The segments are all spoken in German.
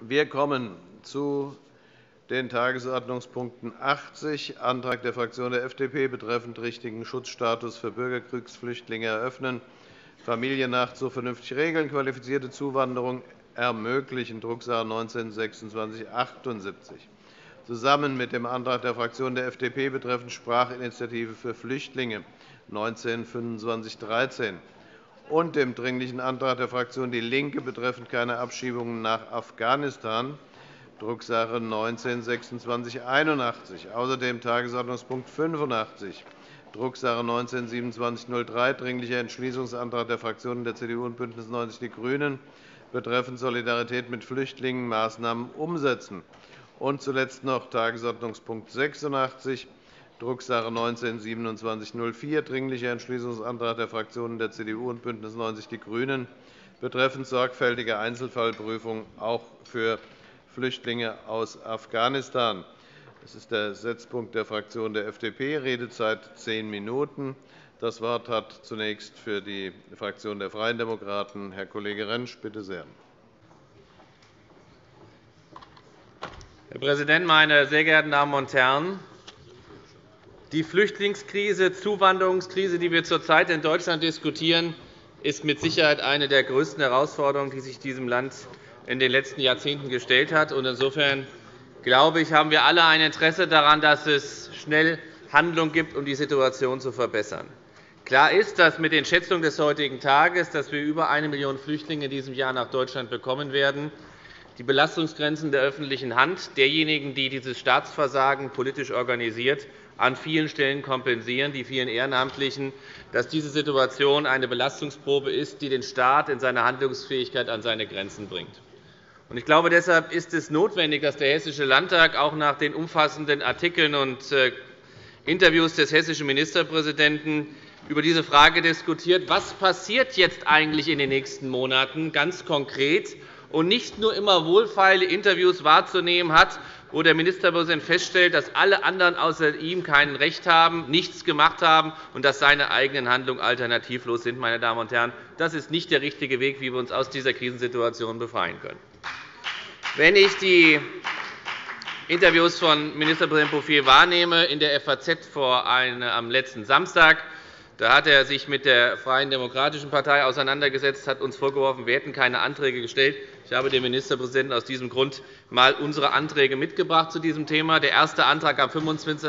Wir kommen zu den Tagesordnungspunkten 80, Antrag der Fraktion der FDP betreffend richtigen Schutzstatus für Bürgerkriegsflüchtlinge eröffnen, Familiennachzug vernünftig regeln, qualifizierte Zuwanderung ermöglichen, Drucksache 19-2678. Zusammen mit dem Antrag der Fraktion der FDP betreffend Sprachinitiative für Flüchtlinge 19-2513 und dem Dringlichen Antrag der Fraktion DIE LINKE betreffend keine Abschiebungen nach Afghanistan, Drucksache 19-2681. Außerdem Tagesordnungspunkt 85, Drucksache 19-2703, Dringlicher Entschließungsantrag der Fraktionen der CDU und BÜNDNIS 90 die GRÜNEN betreffend Solidarität mit Flüchtlingen Maßnahmen umsetzen. Und zuletzt noch Tagesordnungspunkt 86, Drucksache 19-2704, Dringlicher Entschließungsantrag der Fraktionen der CDU und BÜNDNIS 90 die GRÜNEN betreffend sorgfältige Einzelfallprüfung auch für Flüchtlinge aus Afghanistan. Das ist der Setzpunkt der Fraktion der FDP, Redezeit 10 Minuten. Das Wort hat zunächst für die Fraktion der Freien Demokraten Herr Kollege Rentsch. Bitte sehr. Herr Präsident, meine sehr geehrten Damen und Herren! Die Flüchtlingskrise, Zuwanderungskrise, die wir zurzeit in Deutschland diskutieren, ist mit Sicherheit eine der größten Herausforderungen, die sich diesem Land in den letzten Jahrzehnten gestellt hat. Insofern glaube ich, haben wir alle ein Interesse daran, dass es schnell Handlung gibt, um die Situation zu verbessern. Klar ist, dass mit den Schätzungen des heutigen Tages, dass wir über 1 Million Flüchtlinge in diesem Jahr nach Deutschland bekommen werden, die Belastungsgrenzen der öffentlichen Hand derjenigen, die dieses Staatsversagen politisch organisiert, an vielen Stellen kompensieren, die vielen Ehrenamtlichen, dass diese Situation eine Belastungsprobe ist, die den Staat in seiner Handlungsfähigkeit an seine Grenzen bringt. Ich glaube, deshalb ist es notwendig, dass der Hessische Landtag auch nach den umfassenden Artikeln und Interviews des hessischen Ministerpräsidenten über diese Frage diskutiert, was passiert jetzt eigentlich in den nächsten Monaten ganz konkret, und nicht nur immer wohlfeile Interviews wahrzunehmen hat, wo der Ministerpräsident feststellt, dass alle anderen außer ihm kein Recht haben, nichts gemacht haben und dass seine eigenen Handlungen alternativlos sind. Meine Damen und Herren, das ist nicht der richtige Weg, wie wir uns aus dieser Krisensituation befreien können. Wenn ich die Interviews von Ministerpräsident Bouffier wahrnehme in der FAZ am letzten Samstag, da hat er sich mit der Freien Demokratischen Partei auseinandergesetzt, hat uns vorgeworfen, wir hätten keine Anträge gestellt. Ich habe dem Ministerpräsidenten aus diesem Grund einmal unsere Anträge mitgebracht zu diesem Thema. Der erste Antrag am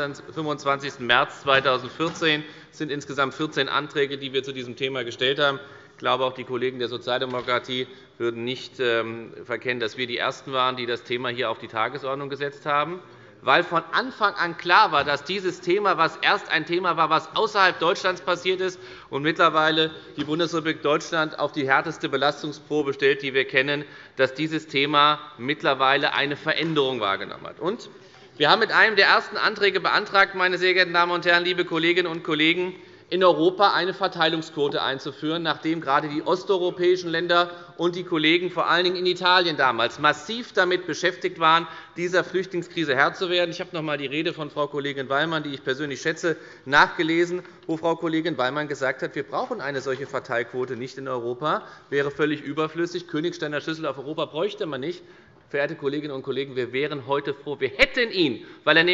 25. März 2014 sind insgesamt 14 Anträge, die wir zu diesem Thema gestellt haben. Ich glaube, auch die Kollegen der Sozialdemokratie würden nicht verkennen, dass wir die Ersten waren, die das Thema hier auf die Tagesordnung gesetzt haben, weil von Anfang an klar war, dass dieses Thema, was erst ein Thema war, was außerhalb Deutschlands passiert ist und mittlerweile die Bundesrepublik Deutschland auf die härteste Belastungsprobe stellt, die wir kennen, dass dieses Thema mittlerweile eine Veränderung wahrgenommen hat. Und wir haben mit einem der ersten Anträge beantragt, meine sehr geehrten Damen und Herren, liebe Kolleginnen und Kollegen, in Europa eine Verteilungsquote einzuführen, nachdem gerade die osteuropäischen Länder und die Kollegen vor allen Dingen in Italien damals massiv damit beschäftigt waren, dieser Flüchtlingskrise Herr zu werden. Ich habe noch einmal die Rede von Frau Kollegin Wallmann, die ich persönlich schätze, nachgelesen, wo Frau Kollegin Wallmann gesagt hat, wir brauchen eine solche Verteilquote nicht in Europa, wäre völlig überflüssig. Königsteiner Schlüssel auf Europa bräuchte man nicht. Verehrte Kolleginnen und Kollegen, wir wären heute froh, wir hätten ihn, weil er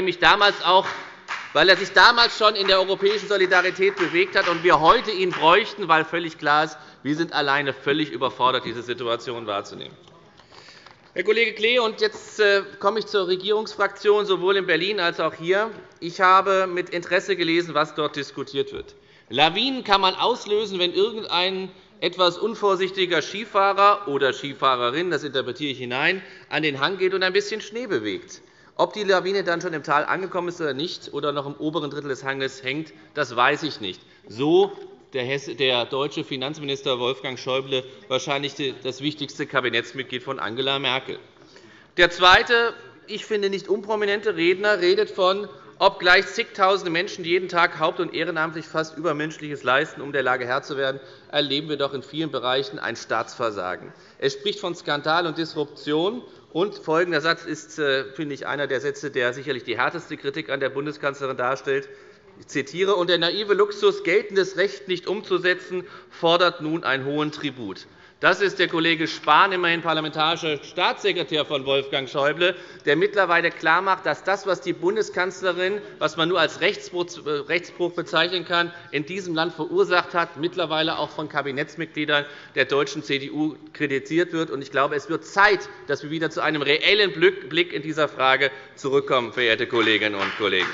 sich damals schon in der europäischen Solidarität bewegt hat und wir heute ihn bräuchten, weil völlig klar ist, wir sind alleine völlig überfordert, diese Situation wahrzunehmen. Herr Kollege Klee, und jetzt komme ich zur Regierungsfraktion, sowohl in Berlin als auch hier. Ich habe mit Interesse gelesen, was dort diskutiert wird. Lawinen kann man auslösen, wenn irgendein etwas unvorsichtiger Skifahrer oder Skifahrerin, das interpretiere ich hinein, an den Hang geht und ein bisschen Schnee bewegt. Ob die Lawine dann schon im Tal angekommen ist oder nicht oder noch im oberen Drittel des Hanges hängt, das weiß ich nicht. So der deutsche Finanzminister Wolfgang Schäuble, wahrscheinlich das wichtigste Kabinettsmitglied von Angela Merkel. Der zweite, ich finde nicht unprominente Redner, redet von, obgleich zigtausende Menschen jeden Tag haupt- und ehrenamtlich fast Übermenschliches leisten, um der Lage Herr zu werden, erleben wir doch in vielen Bereichen ein Staatsversagen. Er spricht von Skandal und Disruption. Und folgender Satz ist, finde ich, einer der Sätze, der sicherlich die härteste Kritik an der Bundeskanzlerin darstellt. Ich zitiere: Und der naive Luxus, geltendes Recht nicht umzusetzen, fordert nun einen hohen Tribut. Das ist der Kollege Spahn, immerhin parlamentarischer Staatssekretär von Wolfgang Schäuble, der mittlerweile klarmacht, dass das, was die Bundeskanzlerin, was man nur als Rechtsbruch bezeichnen kann, in diesem Land verursacht hat, mittlerweile auch von Kabinettsmitgliedern der deutschen CDU kritisiert wird. Ich glaube, es wird Zeit, dass wir wieder zu einem reellen Blick in dieser Frage zurückkommen, verehrte Kolleginnen und Kollegen.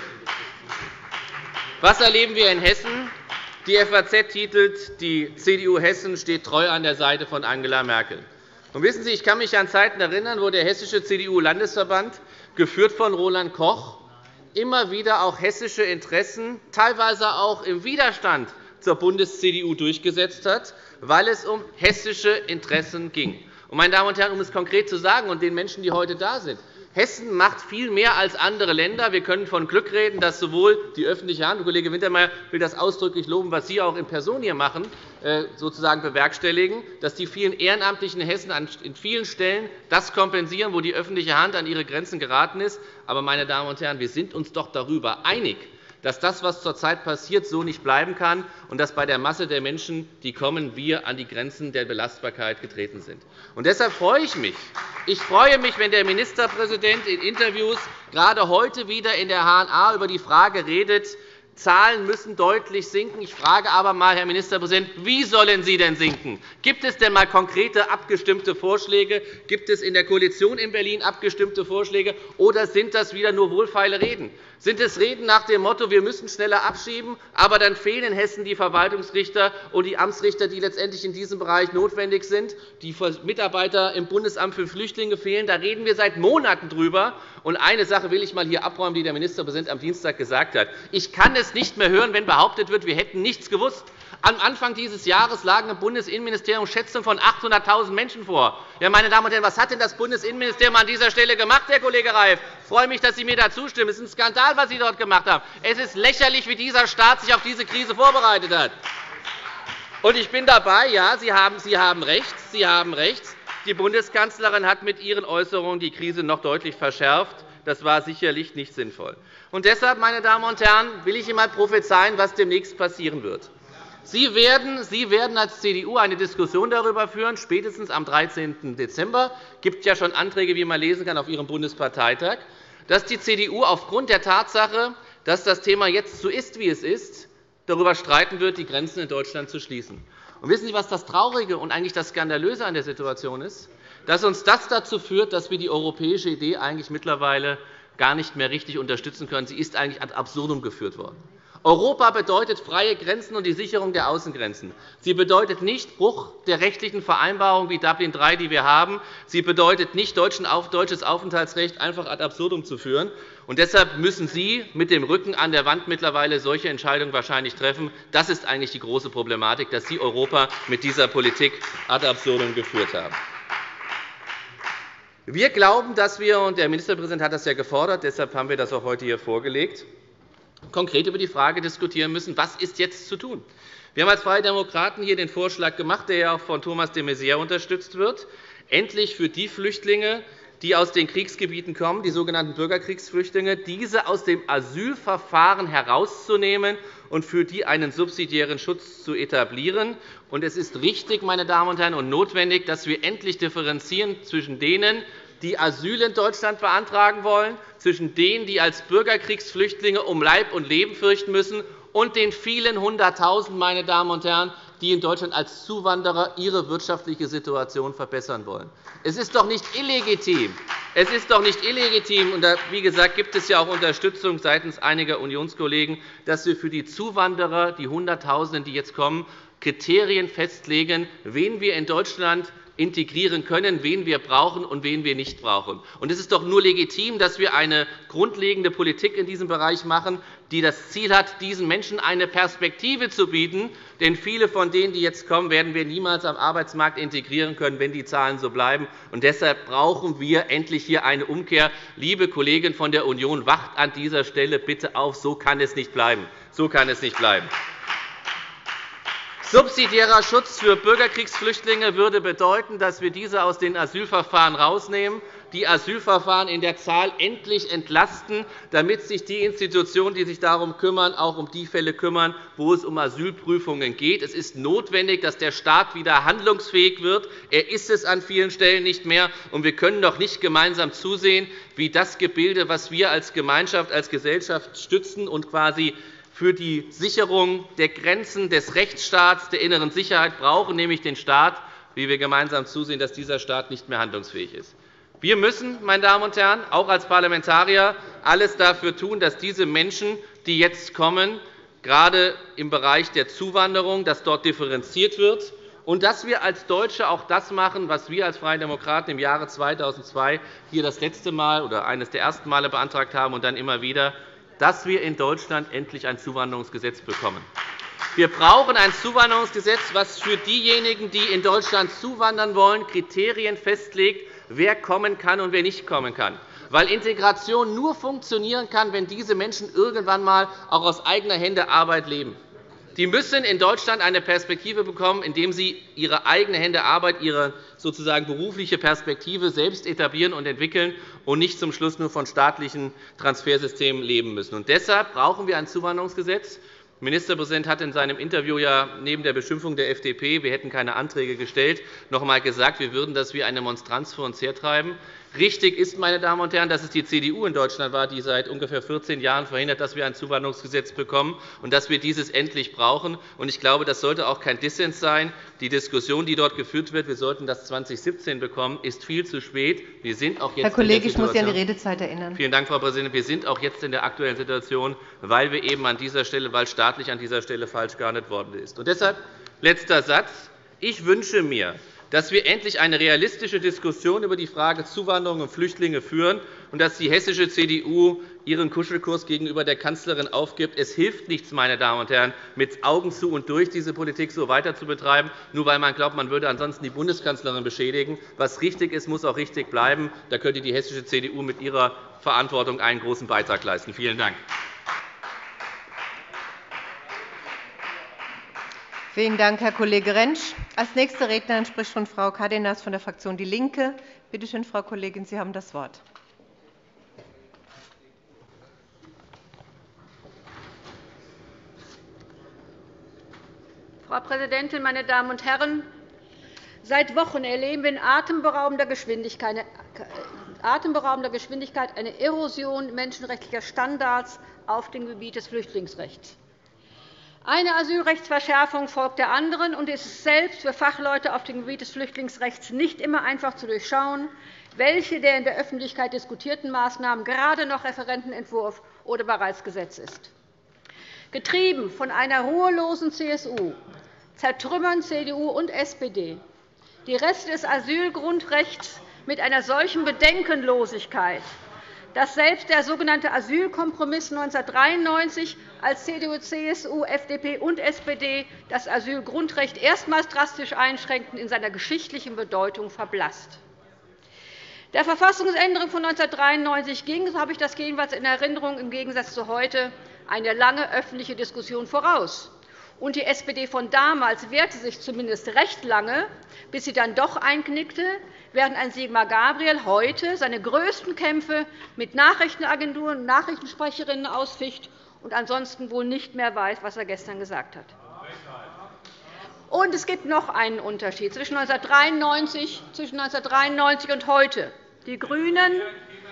Was erleben wir in Hessen? Die FAZ titelt, die CDU Hessen steht treu an der Seite von Angela Merkel. Und wissen Sie, ich kann mich an Zeiten erinnern, wo der Hessische CDU-Landesverband, geführt von Roland Koch, immer wieder auch hessische Interessen, teilweise auch im Widerstand zur Bundes-CDU durchgesetzt hat, weil es um hessische Interessen ging. Und, meine Damen und Herren, um es konkret zu sagen und den Menschen, die heute da sind, Hessen macht viel mehr als andere Länder. Wir können von Glück reden, dass sowohl die öffentliche Hand, Kollege Wintermeyer will das ausdrücklich loben, was Sie auch in Person hier machen, sozusagen bewerkstelligen, dass die vielen Ehrenamtlichen in Hessen an vielen Stellen das kompensieren, wo die öffentliche Hand an ihre Grenzen geraten ist. Aber, meine Damen und Herren, wir sind uns doch darüber einig, dass das, was zurzeit passiert, so nicht bleiben kann und dass bei der Masse der Menschen, die kommen, wir an die Grenzen der Belastbarkeit getreten sind. Und deshalb freue ich mich. Ich freue mich, wenn der Ministerpräsident in Interviews gerade heute wieder in der HNA über die Frage redet, Zahlen müssen deutlich sinken. Ich frage aber einmal, Herr Ministerpräsident, wie sollen sie denn sinken? Gibt es denn einmal konkrete, abgestimmte Vorschläge? Gibt es in der Koalition in Berlin abgestimmte Vorschläge? Oder sind das wieder nur wohlfeile Reden? Sind es Reden nach dem Motto, wir müssen schneller abschieben, aber dann fehlen in Hessen die Verwaltungsrichter und die Amtsrichter, die letztendlich in diesem Bereich notwendig sind? Die Mitarbeiter im Bundesamt für Flüchtlinge fehlen. Da reden wir seit Monaten drüber. Und eine Sache will ich einmal hier abräumen, die der Ministerpräsident am Dienstag gesagt hat. Ich kann es nicht mehr hören, wenn behauptet wird, wir hätten nichts gewusst. Am Anfang dieses Jahres lagen im Bundesinnenministerium Schätzungen von 800.000 Menschen vor. Ja, meine Damen und Herren, was hat denn das Bundesinnenministerium an dieser Stelle gemacht, Herr Kollege Reif? Ich freue mich, dass Sie mir da zustimmen. Es ist ein Skandal, was Sie dort gemacht haben. Es ist lächerlich, wie dieser Staat sich auf diese Krise vorbereitet hat. Und ich bin dabei, ja, Sie haben recht. Sie haben recht. Die Bundeskanzlerin hat mit ihren Äußerungen die Krise noch deutlich verschärft. Das war sicherlich nicht sinnvoll. Und deshalb, meine Damen und Herren, will ich Ihnen einmal prophezeien, was demnächst passieren wird. Sie werden als CDU eine Diskussion darüber führen, spätestens am 13. Dezember. Es gibt ja schon Anträge, wie man lesen kann, auf Ihrem Bundesparteitag, dass die CDU aufgrund der Tatsache, dass das Thema jetzt so ist, wie es ist, darüber streiten wird, die Grenzen in Deutschland zu schließen. Und wissen Sie, was das Traurige und eigentlich das Skandalöse an der Situation ist? Dass uns das dazu führt, dass wir die europäische Idee eigentlich mittlerweile gar nicht mehr richtig unterstützen können. Sie ist eigentlich ad absurdum geführt worden. Europa bedeutet freie Grenzen und die Sicherung der Außengrenzen. Sie bedeutet nicht Bruch der rechtlichen Vereinbarung wie Dublin III, die wir haben. Sie bedeutet nicht, deutsches Aufenthaltsrecht einfach ad absurdum zu führen. Und deshalb müssen Sie mit dem Rücken an der Wand mittlerweile solche Entscheidungen wahrscheinlich treffen. Das ist eigentlich die große Problematik, dass Sie Europa mit dieser Politik ad absurdum geführt haben. Wir glauben, dass wir, und der Ministerpräsident hat das ja gefordert, deshalb haben wir das auch heute hier vorgelegt, konkret über die Frage diskutieren müssen, was ist jetzt zu tun. Wir haben als Freie Demokraten hier den Vorschlag gemacht, der ja auch von Thomas de Maizière unterstützt wird, endlich für die Flüchtlinge, die aus den Kriegsgebieten kommen, die sogenannten Bürgerkriegsflüchtlinge, diese aus dem Asylverfahren herauszunehmen und für die einen subsidiären Schutz zu etablieren. Und es ist richtig, meine Damen und Herren, und notwendig, dass wir endlich differenzieren zwischen denen, die Asyl in Deutschland beantragen wollen, zwischen denen, die als Bürgerkriegsflüchtlinge um Leib und Leben fürchten müssen, und den vielen Hunderttausend, meine Damen und Herren, die in Deutschland als Zuwanderer ihre wirtschaftliche Situation verbessern wollen. Es ist doch nicht illegitim. Es ist doch nicht illegitim, und wie gesagt, gibt es ja auch Unterstützung seitens einiger Unionskollegen, dass wir für die Zuwanderer, die Hunderttausenden, die jetzt kommen, Kriterien festlegen, wen wir in Deutschland integrieren können, wen wir brauchen und wen wir nicht brauchen. Und es ist doch nur legitim, dass wir eine grundlegende Politik in diesem Bereich machen, die das Ziel hat, diesen Menschen eine Perspektive zu bieten. Denn viele von denen, die jetzt kommen, werden wir niemals am Arbeitsmarkt integrieren können, wenn die Zahlen so bleiben. Und deshalb brauchen wir endlich hier eine Umkehr. Liebe Kollegen von der Union, wacht an dieser Stelle bitte auf. So kann es nicht bleiben. So kann es nicht bleiben. Subsidiärer Schutz für Bürgerkriegsflüchtlinge würde bedeuten, dass wir diese aus den Asylverfahren herausnehmen, die Asylverfahren in der Zahl endlich entlasten, damit sich die Institutionen, die sich darum kümmern, auch um die Fälle kümmern, wo es um Asylprüfungen geht. Es ist notwendig, dass der Staat wieder handlungsfähig wird. Er ist es an vielen Stellen nicht mehr. Und wir können doch nicht gemeinsam zusehen, wie das Gebilde, das wir als Gemeinschaft, als Gesellschaft stützen und quasi für die Sicherung der Grenzen des Rechtsstaats, der inneren Sicherheit brauchen, nämlich den Staat, wie wir gemeinsam zusehen, dass dieser Staat nicht mehr handlungsfähig ist. Wir müssen, meine Damen und Herren, auch als Parlamentarier alles dafür tun, dass diese Menschen, die jetzt kommen, gerade im Bereich der Zuwanderung, dass dort differenziert wird, und dass wir als Deutsche auch das machen, was wir als Freie Demokraten im Jahre 2002 hier das letzte Mal oder eines der ersten Male beantragt haben und dann immer wieder, dass wir in Deutschland endlich ein Zuwanderungsgesetz bekommen. Wir brauchen ein Zuwanderungsgesetz, das für diejenigen, die in Deutschland zuwandern wollen, Kriterien festlegt, wer kommen kann und wer nicht kommen kann. Weil Integration nur funktionieren kann, wenn diese Menschen irgendwann einmal auch aus eigener Hände Arbeit leben. Die müssen in Deutschland eine Perspektive bekommen, indem sie ihre eigene Hände Arbeit, ihre sozusagen berufliche Perspektive selbst etablieren und entwickeln und nicht zum Schluss nur von staatlichen Transfersystemen leben müssen. Und deshalb brauchen wir ein Zuwanderungsgesetz. Der Ministerpräsident hat in seinem Interview ja neben der Beschimpfung der FDP, wir hätten keine Anträge gestellt, noch einmal gesagt, wir würden das wie eine Monstranz vor uns hertreiben. Richtig ist, meine Damen und Herren, dass es die CDU in Deutschland war, die seit ungefähr 14 Jahren verhindert, dass wir ein Zuwanderungsgesetz bekommen und dass wir dieses endlich brauchen. Ich glaube, das sollte auch kein Dissens sein. Die Diskussion, die dort geführt wird, wir sollten das 2017 bekommen, ist viel zu spät. Wir sind auch jetzt Herr Kollege, ich muss Sie an die Redezeit erinnern. Vielen Dank, Frau Präsidentin. Wir sind auch jetzt in der aktuellen Situation, weil wir eben an dieser Stelle, weil staatlich an dieser Stelle falsch gehandelt worden ist. Und deshalb letzter Satz. Ich wünsche mir, dass wir endlich eine realistische Diskussion über die Frage Zuwanderung und Flüchtlinge führen und dass die hessische CDU ihren Kuschelkurs gegenüber der Kanzlerin aufgibt. Es hilft nichts, meine Damen und Herren, mit Augen zu und durch diese Politik so weiter zu betreiben, nur weil man glaubt, man würde ansonsten die Bundeskanzlerin beschädigen. Was richtig ist, muss auch richtig bleiben. Da könnte die hessische CDU mit ihrer Verantwortung einen großen Beitrag leisten. Vielen Dank. Vielen Dank, Herr Kollege Rentsch. Als nächste Rednerin spricht von Frau Cárdenas von der Fraktion DIE LINKE. Bitte schön, Frau Kollegin, Sie haben das Wort. Frau Präsidentin, meine Damen und Herren! Seit Wochen erleben wir in atemberaubender Geschwindigkeit eine Erosion menschenrechtlicher Standards auf dem Gebiet des Flüchtlingsrechts. Eine Asylrechtsverschärfung folgt der anderen, und es ist selbst für Fachleute auf dem Gebiet des Flüchtlingsrechts nicht immer einfach zu durchschauen, welche der in der Öffentlichkeit diskutierten Maßnahmen gerade noch Referentenentwurf oder bereits Gesetz ist. Getrieben von einer ruhelosen CSU zertrümmern CDU und SPD die Reste des Asylgrundrechts mit einer solchen Bedenkenlosigkeit, dass selbst der sogenannte Asylkompromiss 1993, als CDU, CSU, FDP und SPD das Asylgrundrecht erstmals drastisch einschränkten, in seiner geschichtlichen Bedeutung verblasst. Der Verfassungsänderung von 1993 ging, so habe ich das jedenfalls in Erinnerung, im Gegensatz zu heute eine lange öffentliche Diskussion voraus. Und die SPD von damals wehrte sich zumindest recht lange, bis sie dann doch einknickte, während ein Sigmar Gabriel heute seine größten Kämpfe mit Nachrichtenagenturen und Nachrichtensprecherinnen ausficht und ansonsten wohl nicht mehr weiß, was er gestern gesagt hat. Und es gibt noch einen Unterschied zwischen 1993 und heute. Die GRÜNEN,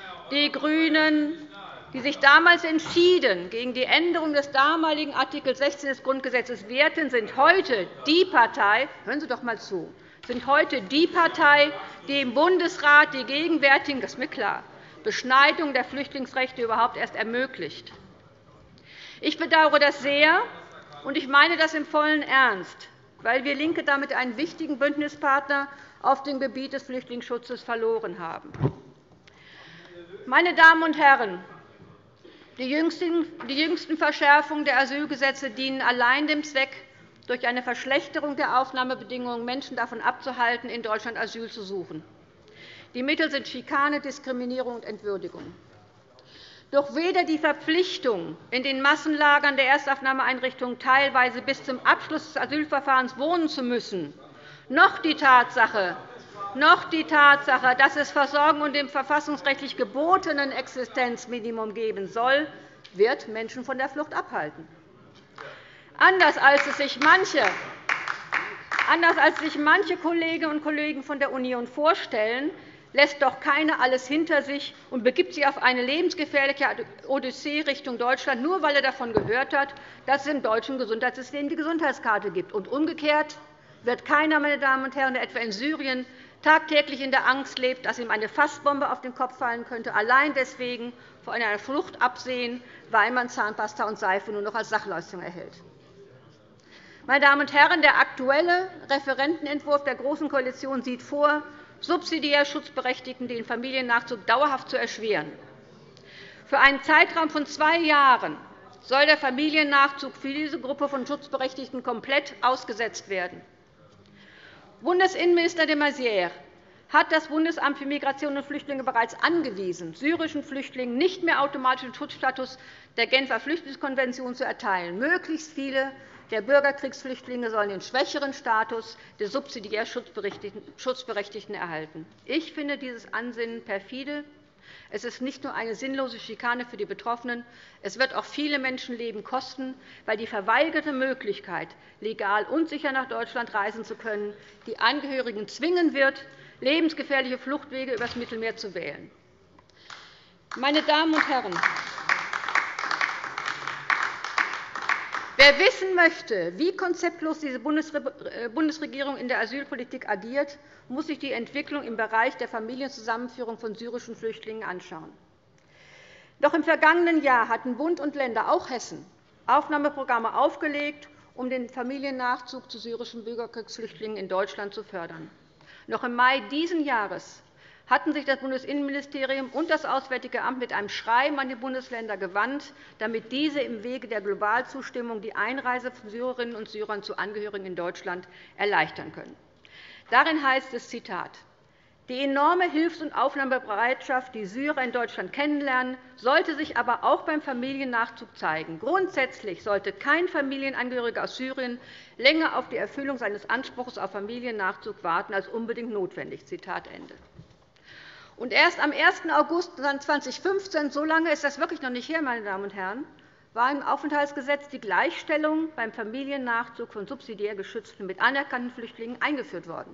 die sich damals entschieden gegen die Änderung des damaligen Art. 16 des Grundgesetzes wehrten, sind heute die Partei, hören Sie doch einmal zu, sind heute die Partei, die im Bundesrat die gegenwärtigen, das ist mir klar, Beschneidungen der Flüchtlingsrechte überhaupt erst ermöglicht. Ich bedauere das sehr, und ich meine das im vollen Ernst, weil wir LINKE damit einen wichtigen Bündnispartner auf dem Gebiet des Flüchtlingsschutzes verloren haben. Meine Damen und Herren, die jüngsten Verschärfungen der Asylgesetze dienen allein dem Zweck, durch eine Verschlechterung der Aufnahmebedingungen Menschen davon abzuhalten, in Deutschland Asyl zu suchen. Die Mittel sind Schikane, Diskriminierung und Entwürdigung. Doch weder die Verpflichtung, in den Massenlagern der Erstaufnahmeeinrichtungen teilweise bis zum Abschluss des Asylverfahrens wohnen zu müssen, noch die Tatsache, noch die Tatsache, dass es Versorgung und dem verfassungsrechtlich gebotenen Existenzminimum geben soll, wird Menschen von der Flucht abhalten. Anders als sich manche Kolleginnen und Kollegen von der Union vorstellen, lässt doch keiner alles hinter sich und begibt sich auf eine lebensgefährliche Odyssee Richtung Deutschland, nur weil er davon gehört hat, dass es im deutschen Gesundheitssystem die Gesundheitskarte gibt. Und umgekehrt wird keiner, meine Damen und Herren, der etwa in Syrien tagtäglich in der Angst lebt, dass ihm eine Fassbombe auf den Kopf fallen könnte, allein deswegen vor einer Flucht absehen, weil man Zahnpasta und Seife nur noch als Sachleistung erhält. Meine Damen und Herren, der aktuelle Referentenentwurf der Großen Koalition sieht vor, subsidiär Schutzberechtigten den Familiennachzug dauerhaft zu erschweren. Für einen Zeitraum von 2 Jahren soll der Familiennachzug für diese Gruppe von Schutzberechtigten komplett ausgesetzt werden. Bundesinnenminister de Maizière hat das Bundesamt für Migration und Flüchtlinge bereits angewiesen, syrischen Flüchtlingen nicht mehr automatisch den Schutzstatus der Genfer Flüchtlingskonvention zu erteilen. Möglichst viele der Bürgerkriegsflüchtlinge sollen den schwächeren Status der subsidiär Schutzberechtigten erhalten. Ich finde dieses Ansinnen perfide. Es ist nicht nur eine sinnlose Schikane für die Betroffenen, es wird auch viele Menschenleben kosten, weil die verweigerte Möglichkeit, legal und sicher nach Deutschland reisen zu können, die Angehörigen zwingen wird, lebensgefährliche Fluchtwege übers Mittelmeer zu wählen. Meine Damen und Herren, wer wissen möchte, wie konzeptlos diese Bundesregierung in der Asylpolitik agiert, muss sich die Entwicklung im Bereich der Familienzusammenführung von syrischen Flüchtlingen anschauen. Noch im vergangenen Jahr hatten Bund und Länder, auch Hessen, Aufnahmeprogramme aufgelegt, um den Familiennachzug zu syrischen Bürgerkriegsflüchtlingen in Deutschland zu fördern. Noch im Mai dieses Jahres hatten sich das Bundesinnenministerium und das Auswärtige Amt mit einem Schreiben an die Bundesländer gewandt, damit diese im Wege der Globalzustimmung die Einreise von Syrerinnen und Syrern zu Angehörigen in Deutschland erleichtern können. Darin heißt es, Zitat, die enorme Hilfs- und Aufnahmebereitschaft, die Syrer in Deutschland kennenlernen, sollte sich aber auch beim Familiennachzug zeigen. Grundsätzlich sollte kein Familienangehöriger aus Syrien länger auf die Erfüllung seines Anspruchs auf Familiennachzug warten als unbedingt notwendig. Zitat Ende. Und erst am 1. August 2015, so lange ist das wirklich noch nicht her, meine Damen und Herren, war im Aufenthaltsgesetz die Gleichstellung beim Familiennachzug von subsidiär Geschützten mit anerkannten Flüchtlingen eingeführt worden.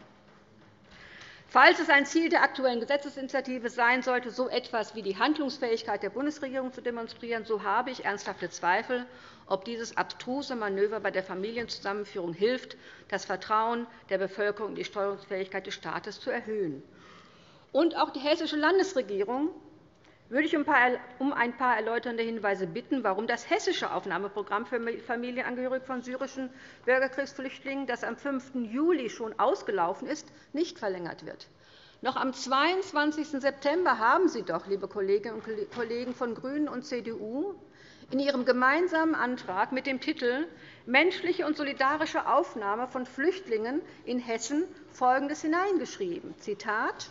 Falls es ein Ziel der aktuellen Gesetzesinitiative sein sollte, so etwas wie die Handlungsfähigkeit der Bundesregierung zu demonstrieren, so habe ich ernsthafte Zweifel, ob dieses abstruse Manöver bei der Familienzusammenführung hilft, das Vertrauen der Bevölkerung in die Steuerungsfähigkeit des Staates zu erhöhen. Und auch die hessische Landesregierung würde ich um ein paar erläuternde Hinweise bitten, warum das hessische Aufnahmeprogramm für Familienangehörige von syrischen Bürgerkriegsflüchtlingen, das am 5. Juli schon ausgelaufen ist, nicht verlängert wird. Noch am 22. September haben Sie doch, liebe Kolleginnen und Kollegen von GRÜNEN und CDU, in Ihrem gemeinsamen Antrag mit dem Titel »Menschliche und solidarische Aufnahme von Flüchtlingen in Hessen« Folgendes hineingeschrieben, Zitat,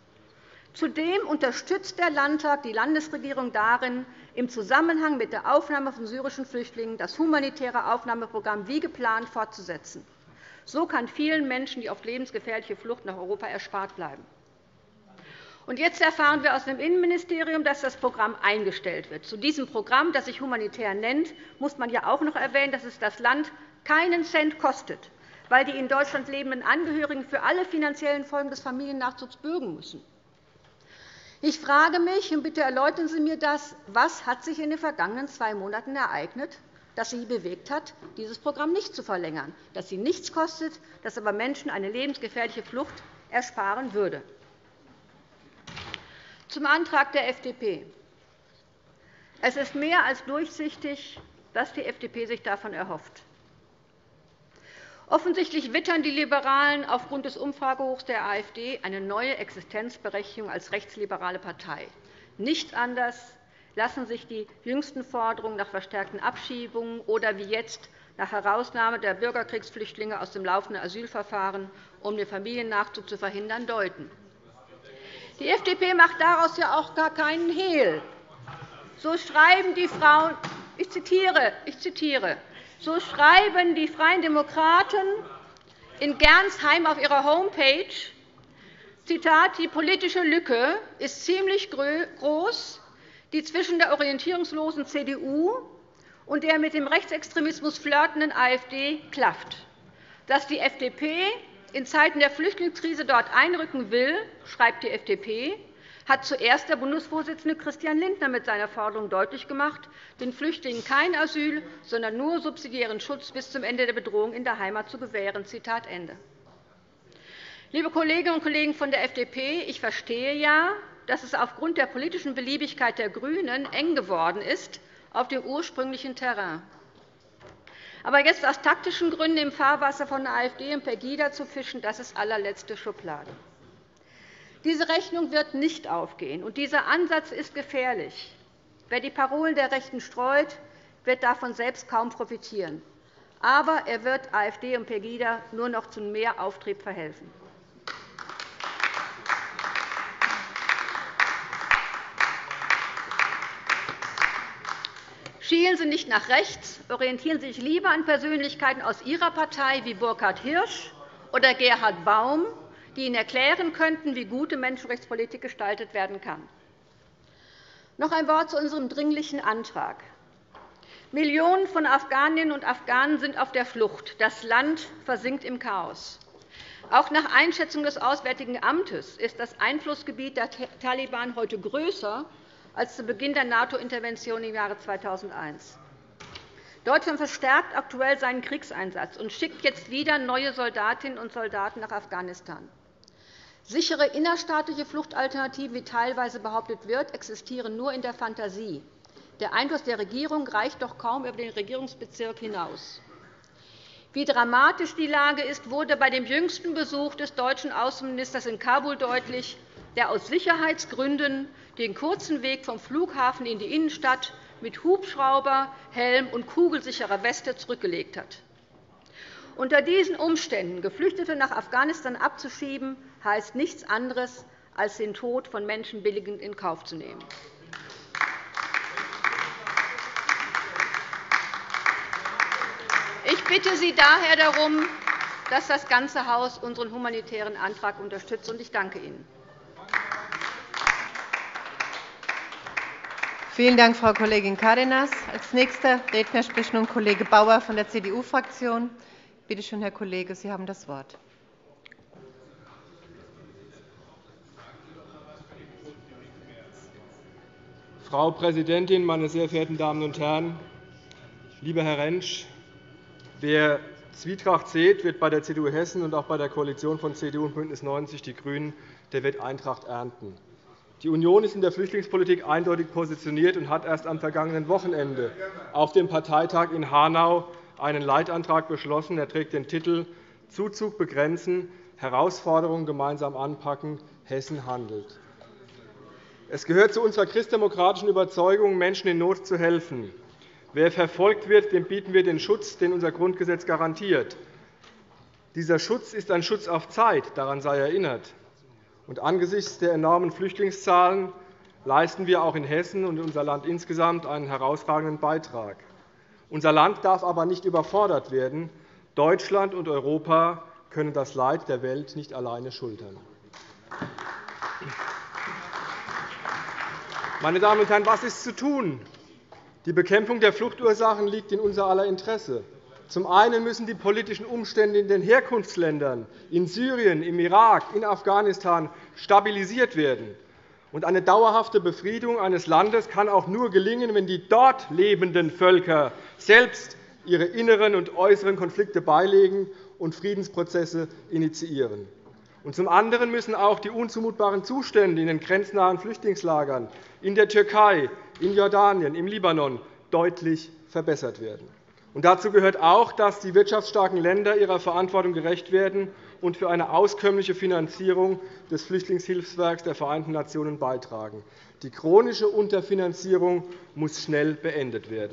Zudem unterstützt der Landtag die Landesregierung darin, im Zusammenhang mit der Aufnahme von syrischen Flüchtlingen das humanitäre Aufnahmeprogramm wie geplant fortzusetzen. So kann vielen Menschen die oft lebensgefährliche Flucht nach Europa erspart bleiben. Und jetzt erfahren wir aus dem Innenministerium, dass das Programm eingestellt wird. Zu diesem Programm, das sich humanitär nennt, muss man ja auch noch erwähnen, dass es das Land keinen Cent kostet, weil die in Deutschland lebenden Angehörigen für alle finanziellen Folgen des Familiennachzugs bürgen müssen. Ich frage mich, und bitte erläutern Sie mir das, was hat sich in den vergangenen 2 Monaten ereignet, das Sie bewegt hat, dieses Programm nicht zu verlängern, das Sie nichts kostet, das aber Menschen eine lebensgefährliche Flucht ersparen würde. Zum Antrag der FDP. Es ist mehr als durchsichtig, was die FDP sich davon erhofft. Offensichtlich wittern die Liberalen aufgrund des Umfragehochs der AfD eine neue Existenzberechtigung als rechtsliberale Partei. Nicht anders lassen sich die jüngsten Forderungen nach verstärkten Abschiebungen oder wie jetzt nach Herausnahme der Bürgerkriegsflüchtlinge aus dem laufenden Asylverfahren, um den Familiennachzug zu verhindern, deuten. Die FDP macht daraus ja auch gar keinen Hehl. So schreiben die Frauen, ich zitiere, so schreiben die Freien Demokraten in Gernsheim auf ihrer Homepage, Zitat, die politische Lücke ist ziemlich groß, die zwischen der orientierungslosen CDU und der mit dem Rechtsextremismus flirtenden AfD klafft. Dass die FDP in Zeiten der Flüchtlingskrise dort einrücken will, schreibt die FDP, hat zuerst der Bundesvorsitzende Christian Lindner mit seiner Forderung deutlich gemacht, den Flüchtlingen kein Asyl, sondern nur subsidiären Schutz bis zum Ende der Bedrohung in der Heimat zu gewähren. Zitat Ende. Liebe Kolleginnen und Kollegen von der FDP, ich verstehe ja, dass es aufgrund der politischen Beliebigkeit der GRÜNEN eng geworden ist auf dem ursprünglichen Terrain. Aber jetzt aus taktischen Gründen im Fahrwasser von AfD und Pegida zu fischen, das ist allerletzte Schublade. Diese Rechnung wird nicht aufgehen, und dieser Ansatz ist gefährlich. Wer die Parolen der Rechten streut, wird davon selbst kaum profitieren. Aber er wird AfD und Pegida nur noch zu mehr Auftrieb verhelfen. Schielen Sie nicht nach rechts, orientieren Sie sich lieber an Persönlichkeiten aus Ihrer Partei wie Burkhard Hirsch oder Gerhard Baum, die Ihnen erklären könnten, wie gute Menschenrechtspolitik gestaltet werden kann. Noch ein Wort zu unserem Dringlichen Antrag. Millionen von Afghaninnen und Afghanen sind auf der Flucht. Das Land versinkt im Chaos. Auch nach Einschätzung des Auswärtigen Amtes ist das Einflussgebiet der Taliban heute größer als zu Beginn der NATO-Intervention im Jahre 2001. Deutschland verstärkt aktuell seinen Kriegseinsatz und schickt jetzt wieder neue Soldatinnen und Soldaten nach Afghanistan. Sichere innerstaatliche Fluchtalternativen, wie teilweise behauptet wird, existieren nur in der Fantasie. Der Einfluss der Regierung reicht doch kaum über den Regierungsbezirk hinaus. Wie dramatisch die Lage ist, wurde bei dem jüngsten Besuch des deutschen Außenministers in Kabul deutlich, der aus Sicherheitsgründen den kurzen Weg vom Flughafen in die Innenstadt mit Hubschrauber, Helm und kugelsicherer Weste zurückgelegt hat. Unter diesen Umständen Geflüchtete nach Afghanistan abzuschieben, heißt nichts anderes, als den Tod von Menschen billigend in Kauf zu nehmen. Ich bitte Sie daher darum, dass das ganze Haus unseren humanitären Antrag unterstützt, und ich danke Ihnen. Vielen Dank, Frau Kollegin Cárdenas. Als nächster Redner spricht nun Kollege Bauer von der CDU-Fraktion. Bitte schön, Herr Kollege, Sie haben das Wort. Frau Präsidentin, meine sehr verehrten Damen und Herren! Lieber Herr Rentsch, wer Zwietracht sät, wird bei der CDU Hessen und auch bei der Koalition von CDU und BÜNDNIS 90 die GRÜNEN, der wird Eintracht ernten. Die Union ist in der Flüchtlingspolitik eindeutig positioniert und hat erst am vergangenen Wochenende auf dem Parteitag in Hanau einen Leitantrag beschlossen. Er trägt den Titel Zuzug begrenzen, Herausforderungen gemeinsam anpacken, Hessen handelt. Es gehört zu unserer christdemokratischen Überzeugung, Menschen in Not zu helfen. Wer verfolgt wird, dem bieten wir den Schutz, den unser Grundgesetz garantiert. Dieser Schutz ist ein Schutz auf Zeit, daran sei erinnert. Und angesichts der enormen Flüchtlingszahlen leisten wir auch in Hessen und in unser Land insgesamt einen herausragenden Beitrag. Unser Land darf aber nicht überfordert werden. Deutschland und Europa können das Leid der Welt nicht alleine schultern. Meine Damen und Herren, was ist zu tun? Die Bekämpfung der Fluchtursachen liegt in unser aller Interesse. Zum einen müssen die politischen Umstände in den Herkunftsländern, in Syrien, im Irak, in Afghanistan stabilisiert werden. Und eine dauerhafte Befriedung eines Landes kann auch nur gelingen, wenn die dort lebenden Völker selbst ihre inneren und äußeren Konflikte beilegen und Friedensprozesse initiieren. Und zum anderen müssen auch die unzumutbaren Zustände in den grenznahen Flüchtlingslagern in der Türkei, in Jordanien, im Libanon deutlich verbessert werden. Und dazu gehört auch, dass die wirtschaftsstarken Länder ihrer Verantwortung gerecht werden und für eine auskömmliche Finanzierung des Flüchtlingshilfswerks der Vereinten Nationen beitragen. Die chronische Unterfinanzierung muss schnell beendet werden.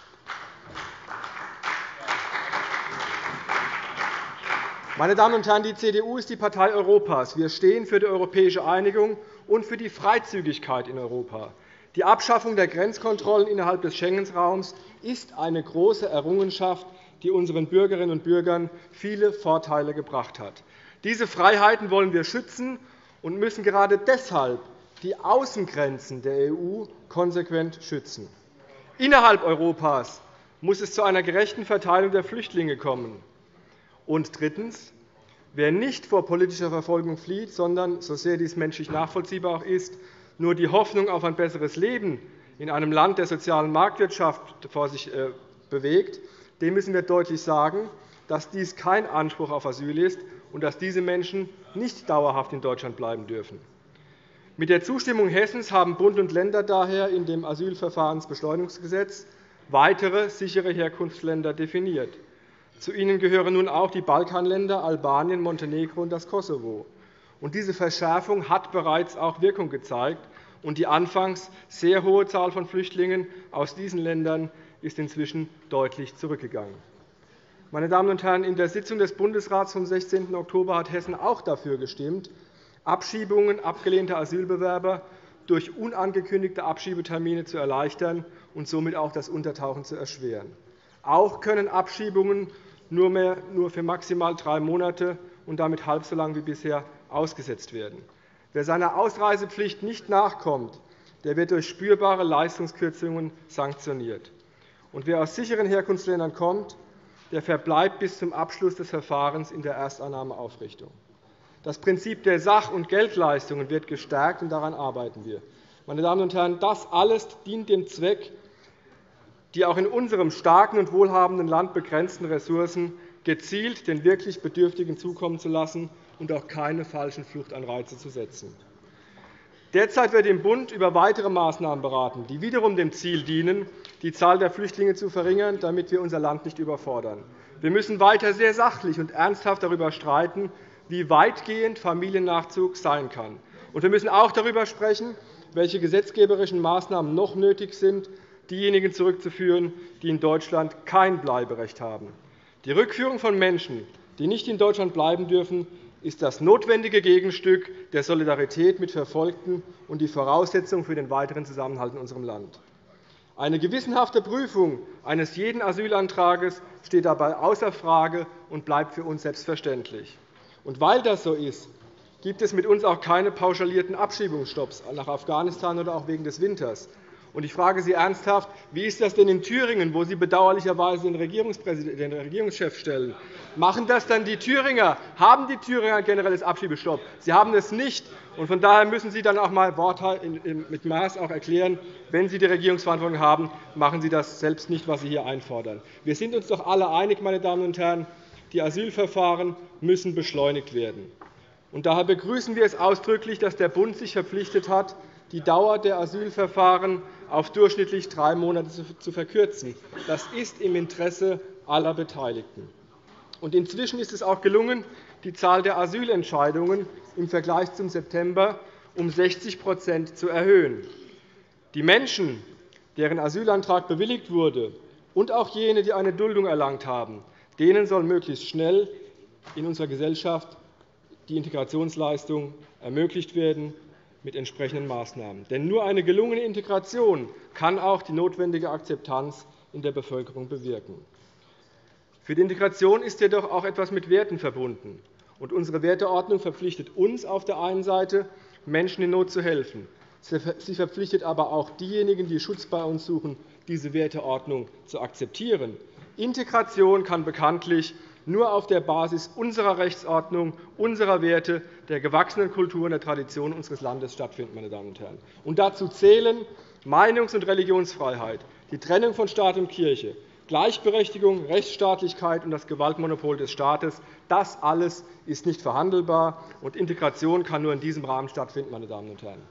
Meine Damen und Herren, die CDU ist die Partei Europas. Wir stehen für die europäische Einigung und für die Freizügigkeit in Europa. Die Abschaffung der Grenzkontrollen innerhalb des Schengen-Raums ist eine große Errungenschaft, die unseren Bürgerinnen und Bürgern viele Vorteile gebracht hat. Diese Freiheiten wollen wir schützen und müssen gerade deshalb die Außengrenzen der EU konsequent schützen. Innerhalb Europas muss es zu einer gerechten Verteilung der Flüchtlinge kommen. Und drittens. Wer nicht vor politischer Verfolgung flieht, sondern, so sehr dies menschlich nachvollziehbar auch ist, nur die Hoffnung auf ein besseres Leben in einem Land der sozialen Marktwirtschaft vor sich bewegt, dem müssen wir deutlich sagen, dass dies kein Anspruch auf Asyl ist und dass diese Menschen nicht dauerhaft in Deutschland bleiben dürfen. Mit der Zustimmung Hessens haben Bund und Länder daher in dem Asylverfahrensbeschleunigungsgesetz weitere sichere Herkunftsländer definiert. Zu ihnen gehören nun auch die Balkanländer Albanien, Montenegro und das Kosovo. Diese Verschärfung hat bereits auch Wirkung gezeigt, und die anfangs sehr hohe Zahl von Flüchtlingen aus diesen Ländern ist inzwischen deutlich zurückgegangen. Meine Damen und Herren, in der Sitzung des Bundesrats vom 16. Oktober hat Hessen auch dafür gestimmt, Abschiebungen abgelehnter Asylbewerber durch unangekündigte Abschiebetermine zu erleichtern und somit auch das Untertauchen zu erschweren. Auch können Abschiebungen nur für maximal 3 Monate und damit halb so lang wie bisher ausgesetzt werden. Wer seiner Ausreisepflicht nicht nachkommt, der wird durch spürbare Leistungskürzungen sanktioniert. Und wer aus sicheren Herkunftsländern kommt, der verbleibt bis zum Abschluss des Verfahrens in der Erstannahmeaufrichtung. Das Prinzip der Sach- und Geldleistungen wird gestärkt, und daran arbeiten wir. Meine Damen und Herren, das alles dient dem Zweck, die auch in unserem starken und wohlhabenden Land begrenzten Ressourcen gezielt den wirklich Bedürftigen zukommen zu lassen und auch keine falschen Fluchtanreize zu setzen. Derzeit wird im Bund über weitere Maßnahmen beraten, die wiederum dem Ziel dienen, die Zahl der Flüchtlinge zu verringern, damit wir unser Land nicht überfordern. Wir müssen weiter sehr sachlich und ernsthaft darüber streiten, wie weitgehend Familiennachzug sein kann. Und wir müssen auch darüber sprechen, welche gesetzgeberischen Maßnahmen noch nötig sind, diejenigen zurückzuführen, die in Deutschland kein Bleiberecht haben. Die Rückführung von Menschen, die nicht in Deutschland bleiben dürfen, ist das notwendige Gegenstück der Solidarität mit Verfolgten und die Voraussetzung für den weiteren Zusammenhalt in unserem Land. Eine gewissenhafte Prüfung eines jeden Asylantrags steht dabei außer Frage und bleibt für uns selbstverständlich. Und weil das so ist, gibt es mit uns auch keine pauschalierten Abschiebungsstopps nach Afghanistan oder auch wegen des Winters. Ich frage Sie ernsthaft, wie ist das denn in Thüringen, wo Sie bedauerlicherweise den Regierungschef stellen? Machen das dann die Thüringer? Haben die Thüringer ein generelles Abschiebestopp? Sie haben es nicht. Von daher müssen Sie dann auch einmal mit Maß auch erklären, wenn Sie die Regierungsverantwortung haben, machen Sie das selbst nicht, was Sie hier einfordern. Wir sind uns doch alle einig, meine Damen und Herren, die Asylverfahren müssen beschleunigt werden. Daher begrüßen wir es ausdrücklich, dass der Bund sich verpflichtet hat, die Dauer der Asylverfahren auf durchschnittlich 3 Monate zu verkürzen. Das ist im Interesse aller Beteiligten. Inzwischen ist es auch gelungen, die Zahl der Asylentscheidungen im Vergleich zum September um 60% zu erhöhen. Die Menschen, deren Asylantrag bewilligt wurde, und auch jene, die eine Duldung erlangt haben, denen soll möglichst schnell in unserer Gesellschaft die Integrationsleistung ermöglicht werden mit entsprechenden Maßnahmen. Denn nur eine gelungene Integration kann auch die notwendige Akzeptanz in der Bevölkerung bewirken. Für die Integration ist jedoch auch etwas mit Werten verbunden. Unsere Werteordnung verpflichtet uns auf der einen Seite, Menschen in Not zu helfen. Sie verpflichtet aber auch diejenigen, die Schutz bei uns suchen, diese Werteordnung zu akzeptieren. Integration kann bekanntlich nur auf der Basis unserer Rechtsordnung, unserer Werte, der gewachsenen Kultur und der Tradition unseres Landes stattfinden. Meine Damen und Herren. Dazu zählen Meinungs- und Religionsfreiheit, die Trennung von Staat und Kirche, Gleichberechtigung, Rechtsstaatlichkeit und das Gewaltmonopol des Staates. Das alles ist nicht verhandelbar, und Integration kann nur in diesem Rahmen stattfinden. Meine Damen und Herren.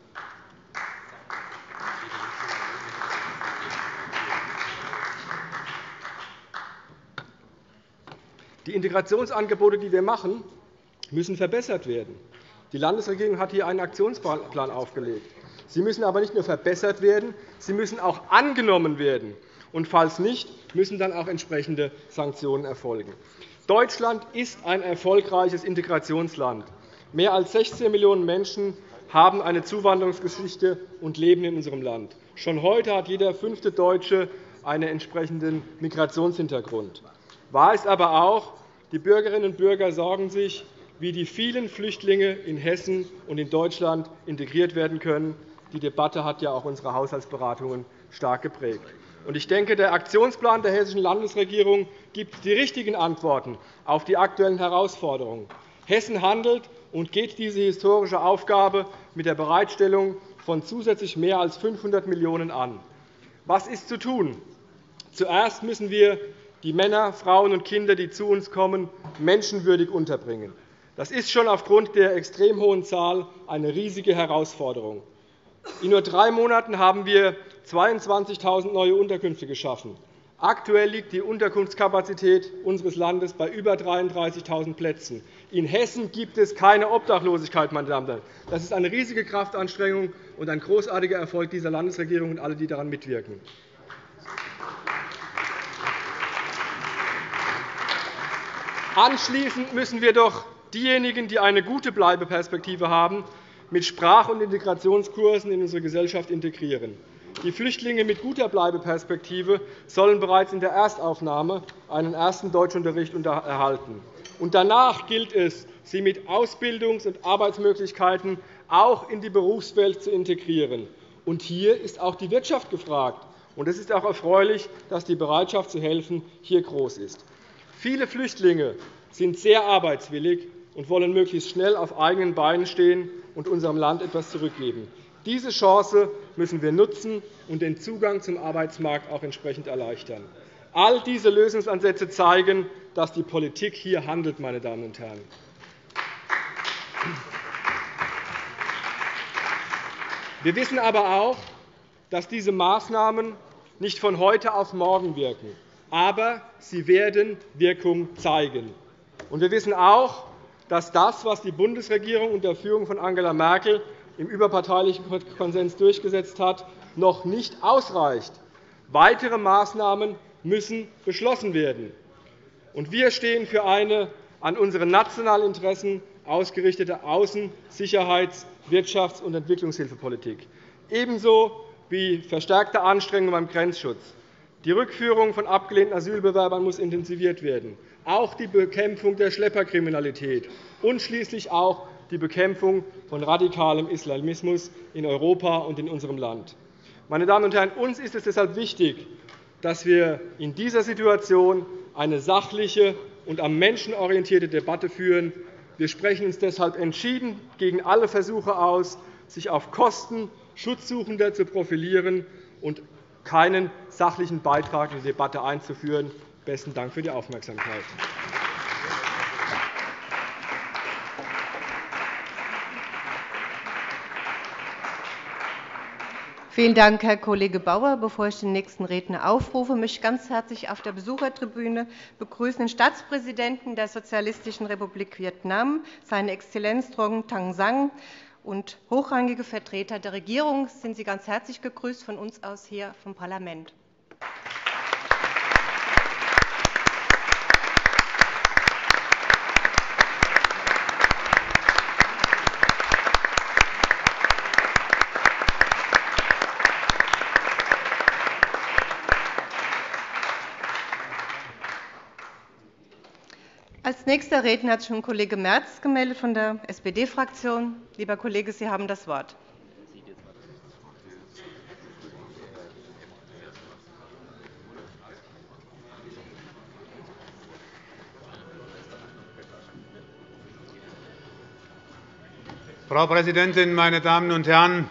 Die Integrationsangebote, die wir machen, müssen verbessert werden. Die Landesregierung hat hier einen Aktionsplan aufgelegt. Sie müssen aber nicht nur verbessert werden, sie müssen auch angenommen werden. Und falls nicht, müssen dann auch entsprechende Sanktionen erfolgen. Deutschland ist ein erfolgreiches Integrationsland. Mehr als 16 Millionen Menschen haben eine Zuwanderungsgeschichte und leben in unserem Land. Schon heute hat jeder 5. Deutsche einen entsprechenden Migrationshintergrund. Wahr ist aber auch, die Bürgerinnen und Bürger sorgen sich, wie die vielen Flüchtlinge in Hessen und in Deutschland integriert werden können. Die Debatte hat ja auch unsere Haushaltsberatungen stark geprägt. Ich denke, der Aktionsplan der Hessischen Landesregierung gibt die richtigen Antworten auf die aktuellen Herausforderungen. Hessen handelt und geht diese historische Aufgabe mit der Bereitstellung von zusätzlich mehr als 500 Millionen € an. Was ist zu tun? Zuerst müssen wir die Männer, Frauen und Kinder, die zu uns kommen, menschenwürdig unterbringen. Das ist schon aufgrund der extrem hohen Zahl eine riesige Herausforderung. In nur 3 Monaten haben wir 22.000 neue Unterkünfte geschaffen. Aktuell liegt die Unterkunftskapazität unseres Landes bei über 33.000 Plätzen. In Hessen gibt es keine Obdachlosigkeit, meine Damen und Herren. Das ist eine riesige Kraftanstrengung und ein großartiger Erfolg dieser Landesregierung und aller, die daran mitwirken. Anschließend müssen wir doch diejenigen, die eine gute Bleibeperspektive haben, mit Sprach- und Integrationskursen in unsere Gesellschaft integrieren. Die Flüchtlinge mit guter Bleibeperspektive sollen bereits in der Erstaufnahme einen ersten Deutschunterricht erhalten. Danach gilt es, sie mit Ausbildungs- und Arbeitsmöglichkeiten auch in die Berufswelt zu integrieren. Und hier ist auch die Wirtschaft gefragt. Es ist auch erfreulich, dass die Bereitschaft zu helfen hier groß ist. Viele Flüchtlinge sind sehr arbeitswillig und wollen möglichst schnell auf eigenen Beinen stehen und unserem Land etwas zurückgeben. Diese Chance müssen wir nutzen und den Zugang zum Arbeitsmarkt auch entsprechend erleichtern. All diese Lösungsansätze zeigen, dass die Politik hier handelt, meine Damen und Herren. Wir wissen aber auch, dass diese Maßnahmen nicht von heute auf morgen wirken. Aber sie werden Wirkung zeigen. Wir wissen auch, dass das, was die Bundesregierung unter Führung von Angela Merkel im überparteilichen Konsens durchgesetzt hat, noch nicht ausreicht. Weitere Maßnahmen müssen beschlossen werden. Wir stehen für eine an unsere nationalen Interessen ausgerichtete Außen-, Sicherheits-, Wirtschafts- und Entwicklungshilfepolitik, ebenso wie verstärkte Anstrengungen beim Grenzschutz. Die Rückführung von abgelehnten Asylbewerbern muss intensiviert werden, auch die Bekämpfung der Schlepperkriminalität und schließlich auch die Bekämpfung von radikalem Islamismus in Europa und in unserem Land. Meine Damen und Herren, uns ist es deshalb wichtig, dass wir in dieser Situation eine sachliche und am Menschen orientierte Debatte führen. Wir sprechen uns deshalb entschieden gegen alle Versuche aus, sich auf Kosten Schutzsuchender zu profilieren und keinen sachlichen Beitrag in die Debatte einzuführen. Besten Dank für die Aufmerksamkeit. Vielen Dank, Herr Kollege Bauer. Bevor ich den nächsten Redner aufrufe, möchte ich ganz herzlich auf der Besuchertribüne begrüßen den Staatspräsidenten der Sozialistischen Republik Vietnam, seine Exzellenz Trong Thanh Sang, und hochrangige Vertreter der Regierung. Sind Sie ganz herzlich gegrüßt von uns aus hier vom Parlament. Als nächster Redner hat sich schon Kollege Merz gemeldet von der SPD-Fraktion. Lieber Kollege, Sie haben das Wort. Frau Präsidentin, meine Damen und Herren!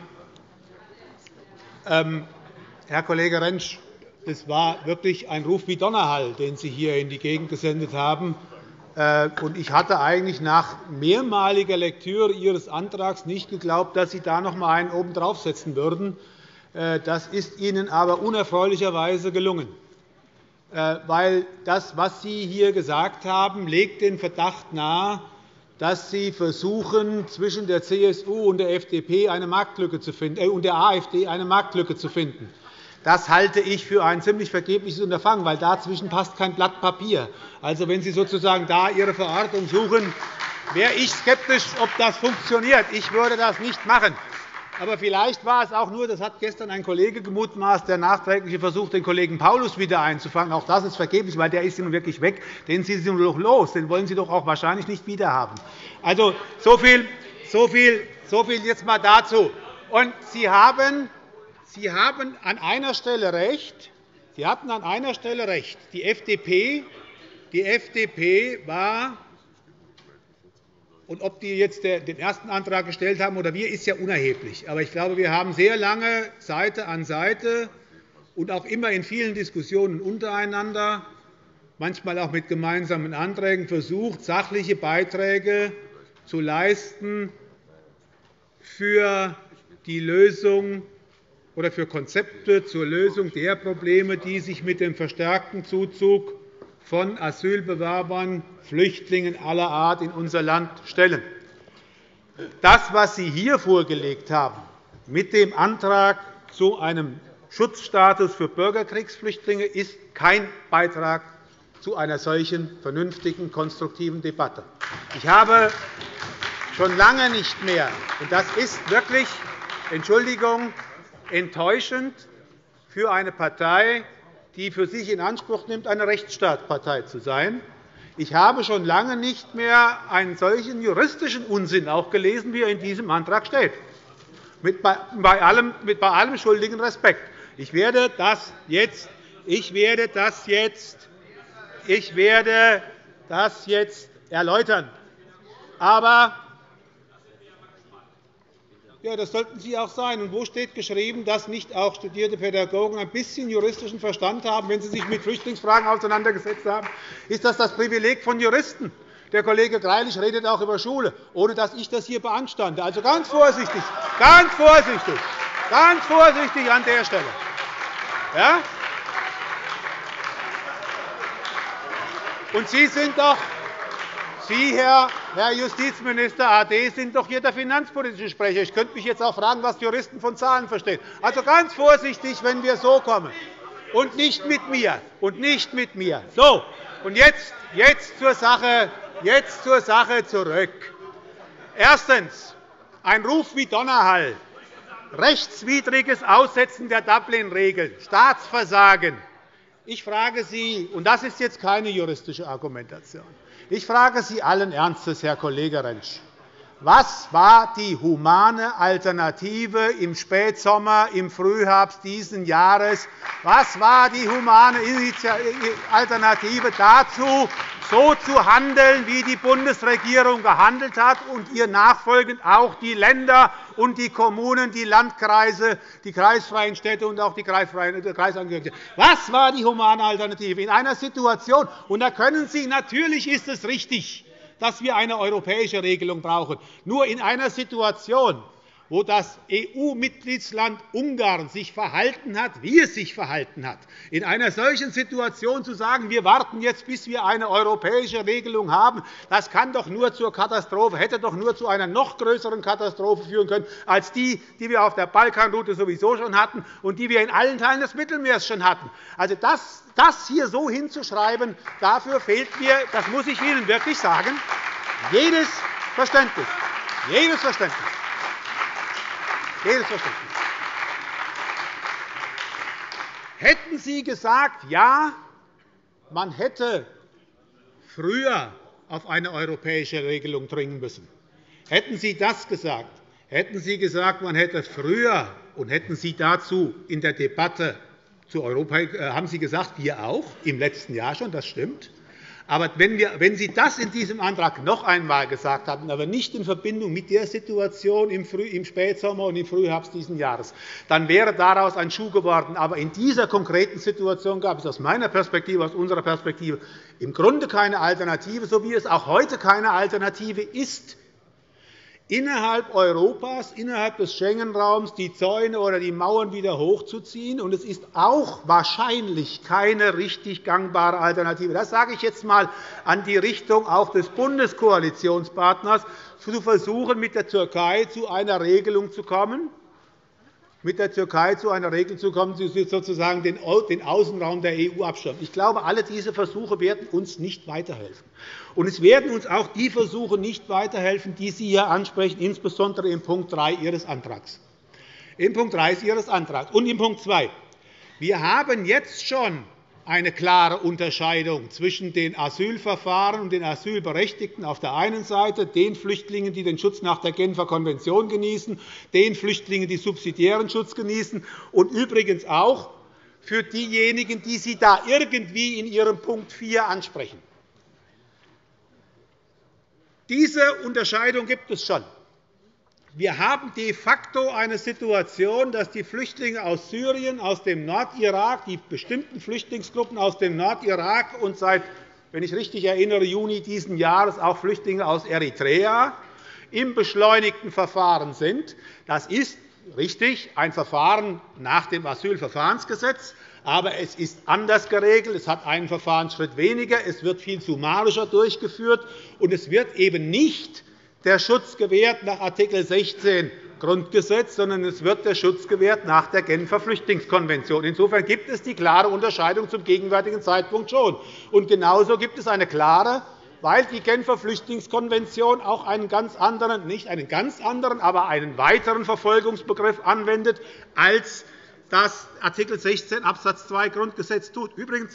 Herr Kollege Rentsch, es war wirklich ein Ruf wie Donnerhall, den Sie hier in die Gegend gesendet haben. Ich hatte eigentlich nach mehrmaliger Lektüre Ihres Antrags nicht geglaubt, dass Sie da noch einmal einen obendrauf setzen würden. Das ist Ihnen aber unerfreulicherweise gelungen. Weil das, was Sie hier gesagt haben, legt den Verdacht nahe, dass Sie versuchen, zwischen der CSU und der FDP eine Marktlücke zu finden, und der AfD eine Marktlücke zu finden. Das halte ich für ein ziemlich vergebliches Unterfangen, weil dazwischen passt kein Blatt Papier. Also, wenn Sie sozusagen da Ihre Verortung suchen, wäre ich skeptisch, ob das funktioniert. Ich würde das nicht machen. Aber vielleicht war es auch nur, das hat gestern ein Kollege gemutmaßt, der nachträgliche Versuch, den Kollegen Paulus wieder einzufangen. Auch das ist vergeblich, weil der ist nun wirklich weg. Den sind Sie doch los. Den wollen Sie doch auch wahrscheinlich nicht wiederhaben. Also, so viel jetzt einmal dazu. Und Sie haben an einer Stelle recht. Sie hatten an einer Stelle recht. Die FDP war, und ob die jetzt den ersten Antrag gestellt haben oder wir, ist ja unerheblich. Aber ich glaube, wir haben sehr lange Seite an Seite und auch immer in vielen Diskussionen untereinander, manchmal auch mit gemeinsamen Anträgen, versucht, sachliche Beiträge zu leisten für die Lösung oder für Konzepte zur Lösung der Probleme, die sich mit dem verstärkten Zuzug von Asylbewerbern, Flüchtlingen aller Art in unser Land stellen. Das, was Sie hier vorgelegt haben, mit dem Antrag zu einem Schutzstatus für Bürgerkriegsflüchtlinge, ist kein Beitrag zu einer solchen vernünftigen, konstruktiven Debatte. Ich habe schon lange nicht mehr, und das ist wirklich, Entschuldigung, enttäuschend für eine Partei, die für sich in Anspruch nimmt, eine Rechtsstaatspartei zu sein. Ich habe schon lange nicht mehr einen solchen juristischen Unsinn auch gelesen, wie er in diesem Antrag steht. Bei allem schuldigen Respekt. Ich werde das jetzt erläutern. Aber ja, das sollten Sie auch sein. Und wo steht geschrieben, dass nicht auch studierte Pädagogen ein bisschen juristischen Verstand haben, wenn sie sich mit Flüchtlingsfragen auseinandergesetzt haben? Ist das das Privileg von Juristen? Der Kollege Greilich redet auch über Schule, ohne dass ich das hier beanstande. Also ganz vorsichtig an der Stelle. Ja? Und Sie sind doch, Sie, Herr Justizminister AD, sind doch hier der finanzpolitische Sprecher. Ich könnte mich jetzt auch fragen, was Juristen von Zahlen verstehen. Also ganz vorsichtig, wenn wir so kommen. Und nicht mit mir. So, und jetzt zur Sache zurück. Erstens. Ein Ruf wie Donnerhall. Rechtswidriges Aussetzen der Dublin-Regeln. Staatsversagen. Ich frage Sie, und das ist jetzt keine juristische Argumentation, ich frage Sie allen Ernstes, Herr Kollege Rentsch, was war die humane Alternative im Spätsommer, im Frühherbst dieses Jahres? Was war die humane Alternative dazu, so zu handeln, wie die Bundesregierung gehandelt hat und ihr nachfolgend auch die Länder und die Kommunen, die Landkreise, die kreisfreien Städte und auch die Kreisangehörigen? Was war die humane Alternative in einer Situation? Und da können Sie, natürlich ist es richtig, dass wir eine europäische Regelung brauchen. Nur in einer Situation, wo das EU-Mitgliedsland Ungarn sich verhalten hat, wie es sich verhalten hat, in einer solchen Situation zu sagen, wir warten jetzt, bis wir eine europäische Regelung haben, das kann doch nur zur Katastrophe, hätte doch nur zu einer noch größeren Katastrophe führen können, als die wir auf der Balkanroute sowieso schon hatten und die wir in allen Teilen des Mittelmeers schon hatten. Also das hier so hinzuschreiben, dafür fehlt mir, das muss ich Ihnen wirklich sagen, jedes Verständnis. Hätten Sie gesagt, ja, man hätte früher auf eine europäische Regelung dringen müssen, hätten Sie das gesagt, hätten Sie gesagt, man hätte früher, und hätten Sie dazu in der Debatte zu Europa, haben Sie gesagt, wir auch, im letzten Jahr schon, das stimmt. Aber wenn Sie das in diesem Antrag noch einmal gesagt hatten, aber nicht in Verbindung mit der Situation im Spätsommer und im Frühherbst dieses Jahres, dann wäre daraus ein Schuh geworden. Aber in dieser konkreten Situation gab es aus meiner Perspektive, aus unserer Perspektive im Grunde keine Alternative, so wie es auch heute keine Alternative ist, innerhalb Europas, innerhalb des Schengen-Raums die Zäune oder die Mauern wieder hochzuziehen. Und es ist auch wahrscheinlich keine richtig gangbare Alternative. Das sage ich jetzt einmal an die Richtung auch des Bundeskoalitionspartners, zu versuchen, mit der Türkei zu einer Regelung zu kommen, die sozusagen den Außenraum der EU abschirmt. Ich glaube, alle diese Versuche werden uns nicht weiterhelfen. Und es werden uns auch die Versuche nicht weiterhelfen, die Sie hier ansprechen, insbesondere in Punkt 3 Ihres Antrags. In Punkt 3 Ihres Antrags. Und in Punkt 2. Wir haben jetzt schon eine klare Unterscheidung zwischen den Asylverfahren und den Asylberechtigten auf der einen Seite, den Flüchtlingen, die den Schutz nach der Genfer Konvention genießen, den Flüchtlingen, die subsidiären Schutz genießen, und übrigens auch für diejenigen, die Sie da irgendwie in Ihrem Punkt 4 ansprechen. Diese Unterscheidung gibt es schon. Wir haben de facto eine Situation, dass die Flüchtlinge aus Syrien, aus dem Nordirak, die bestimmten Flüchtlingsgruppen aus dem Nordirak und seit, wenn ich richtig erinnere, Juni dieses Jahres auch Flüchtlinge aus Eritrea im beschleunigten Verfahren sind. Das ist richtig ein Verfahren nach dem Asylverfahrensgesetz. Aber es ist anders geregelt. Es hat einen Verfahrensschritt weniger. Es wird viel summarischer durchgeführt. Und es wird eben nicht der Schutz gewährt nach Art. 16 Grundgesetz, sondern es wird der Schutz gewährt nach der Genfer Flüchtlingskonvention. Insofern gibt es die klare Unterscheidung zum gegenwärtigen Zeitpunkt schon. Und genauso gibt es eine klare, weil die Genfer Flüchtlingskonvention auch einen ganz anderen, nicht einen ganz anderen, aber einen weiteren Verfolgungsbegriff anwendet, als das Art. 16 Abs. 2 Grundgesetz tut. Übrigens,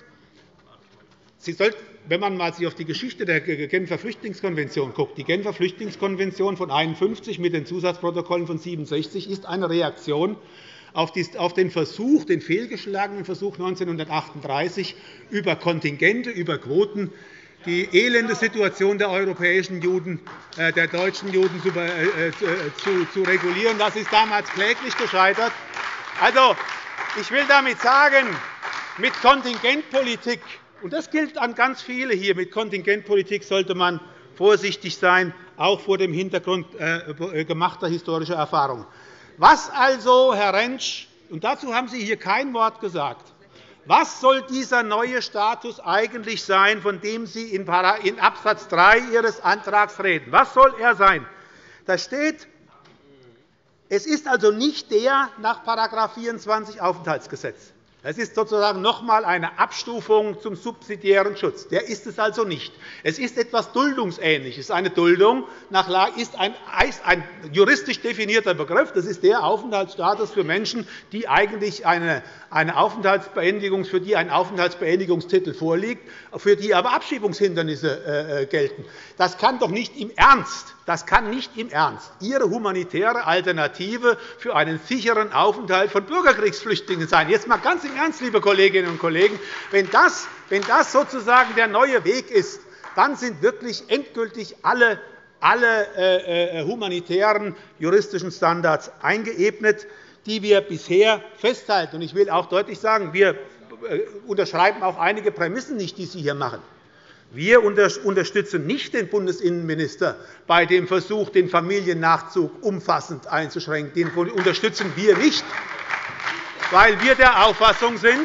wenn man sich auf die Geschichte der Genfer Flüchtlingskonvention guckt, die Genfer Flüchtlingskonvention von 1951 mit den Zusatzprotokollen von 1967 ist eine Reaktion auf den Versuch, den fehlgeschlagenen Versuch 1938 über Kontingente, über Quoten die elende Situation der europäischen Juden, der deutschen Juden zu regulieren. Das ist damals kläglich gescheitert. Also, ich will damit sagen, mit Kontingentpolitik, und das gilt an ganz viele hier, mit Kontingentpolitik sollte man vorsichtig sein, auch vor dem Hintergrund gemachter historischer Erfahrungen. Was also, Herr Rentsch, und dazu haben Sie hier kein Wort gesagt, was soll dieser neue Status eigentlich sein, von dem Sie in Abs. 3 Ihres Antrags reden? Was soll er sein? Da steht, es ist also nicht der nach § 24 Aufenthaltsgesetz. Es ist sozusagen noch einmal eine Abstufung zum subsidiären Schutz. Der ist es also nicht. Es ist etwas Duldungsähnliches. Eine Duldung ist ein juristisch definierter Begriff. Das ist der Aufenthaltsstatus für Menschen, die eigentlich eine Aufenthaltsbeendigung, für die ein Aufenthaltsbeendigungstitel vorliegt, für die aber Abschiebungshindernisse gelten. Das kann doch nicht im Ernst Ihre humanitäre Alternative für einen sicheren Aufenthalt von Bürgerkriegsflüchtlingen sein. Jetzt einmal ganz im Ernst, liebe Kolleginnen und Kollegen, wenn das sozusagen der neue Weg ist, dann sind wirklich endgültig alle humanitären juristischen Standards eingeebnet, die wir bisher festhalten. Ich will auch deutlich sagen, wir unterschreiben auch einige Prämissen nicht, die Sie hier machen. Wir unterstützen nicht den Bundesinnenminister bei dem Versuch, den Familiennachzug umfassend einzuschränken. Den unterstützen wir nicht, weil wir der Auffassung sind,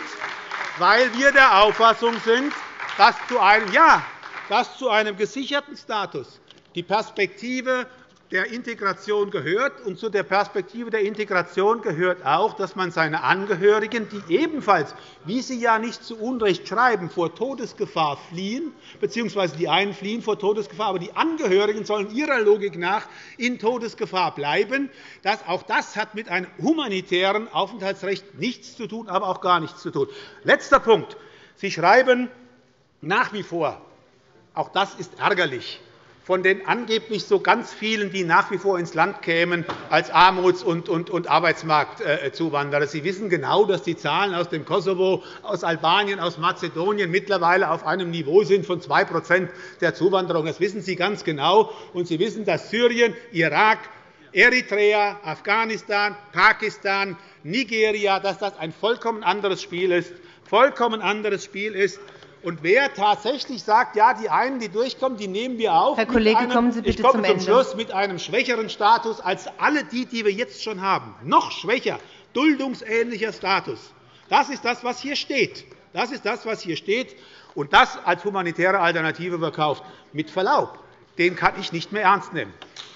dass zu einem gesicherten Status die Perspektive der Integration gehört. Und zu der Perspektive der Integration gehört auch, dass man seine Angehörigen, die ebenfalls, wie Sie ja nicht zu Unrecht schreiben, vor Todesgefahr fliehen, bzw. die einen fliehen vor Todesgefahr, aber die Angehörigen sollen Ihrer Logik nach in Todesgefahr bleiben. Auch das hat mit einem humanitären Aufenthaltsrecht nichts zu tun, aber auch gar nichts zu tun. Letzter Punkt. Sie schreiben nach wie vor, auch das ist ärgerlich, von den angeblich so ganz vielen, die nach wie vor ins Land kämen als Armuts- und Arbeitsmarktzuwanderer. Sie wissen genau, dass die Zahlen aus dem Kosovo, aus Albanien, aus Mazedonien mittlerweile auf einem Niveau sind von 2% der Zuwanderung. Das wissen Sie ganz genau. Und Sie wissen, dass Syrien, Irak, Eritrea, Afghanistan, Pakistan, Nigeria, dass das ein vollkommen anderes Spiel ist. Und wer tatsächlich sagt, ja, die einen, die durchkommen, die nehmen wir auf, Herr Kollege, kommen Sie bitte zum Ende. Schluss mit einem schwächeren Status als alle die, die wir jetzt schon haben, noch schwächer, duldungsähnlicher Status. Das ist das, was hier steht. Und das als humanitäre Alternative verkauft. Mit Verlaub, den kann ich nicht mehr ernst nehmen.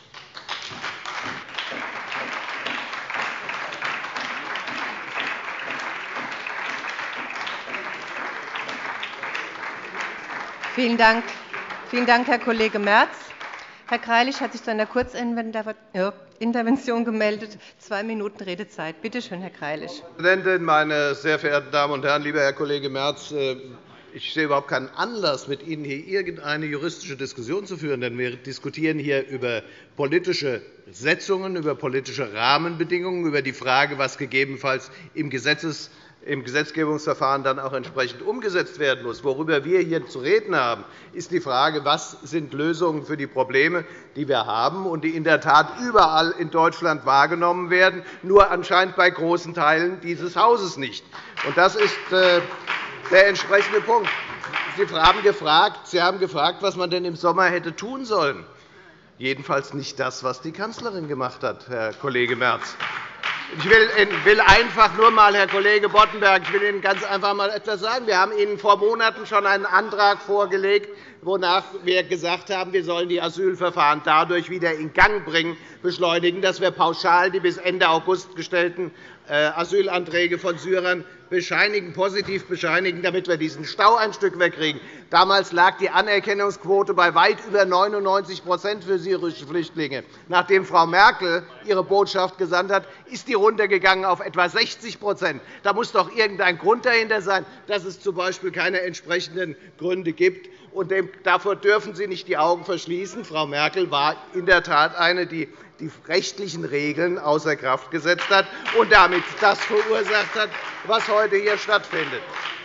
Vielen Dank, Herr Kollege Merz. Herr Greilich hat sich zu einer Kurzeinwendung. Ja, Intervention gemeldet. 2 Minuten Redezeit. Bitte schön, Herr Greilich. Frau Präsidentin, meine sehr verehrten Damen und Herren! Lieber Herr Kollege Merz, ich sehe überhaupt keinen Anlass, mit Ihnen hier irgendeine juristische Diskussion zu führen. Denn wir diskutieren hier über politische Setzungen, über politische Rahmenbedingungen, über die Frage, was gegebenenfalls im Gesetzgebungsverfahren dann auch entsprechend umgesetzt werden muss. Worüber wir hier zu reden haben, ist die Frage, was sind Lösungen für die Probleme, die wir haben und die in der Tat überall in Deutschland wahrgenommen werden, nur anscheinend bei großen Teilen dieses Hauses nicht. Das ist der entsprechende Punkt. Sie haben gefragt, was man denn im Sommer hätte tun sollen. Jedenfalls nicht das, was die Kanzlerin gemacht hat, Herr Kollege Merz. Ich will einfach nur einmal, Herr Kollege Boddenberg, ich will Ihnen ganz einfach einmal etwas sagen. Wir haben Ihnen vor Monaten schon einen Antrag vorgelegt, wonach wir gesagt haben, wir sollen die Asylverfahren dadurch wieder in Gang bringen, beschleunigen, dass wir pauschal die bis Ende August gestellten Asylanträge von Syrern positiv bescheinigen, damit wir diesen Stau ein Stück wegkriegen. Damals lag die Anerkennungsquote bei weit über 99% für syrische Flüchtlinge. Nachdem Frau Merkel ihre Botschaft gesandt hat, ist die runtergegangen auf etwa 60%. Da muss doch irgendein Grund dahinter sein, dass es z.B. keine entsprechenden Gründe gibt. Und davor dürfen Sie nicht die Augen verschließen. Frau Merkel war in der Tat eine, die die rechtlichen Regeln außer Kraft gesetzt hat und damit das verursacht hat, was heute hier stattfindet.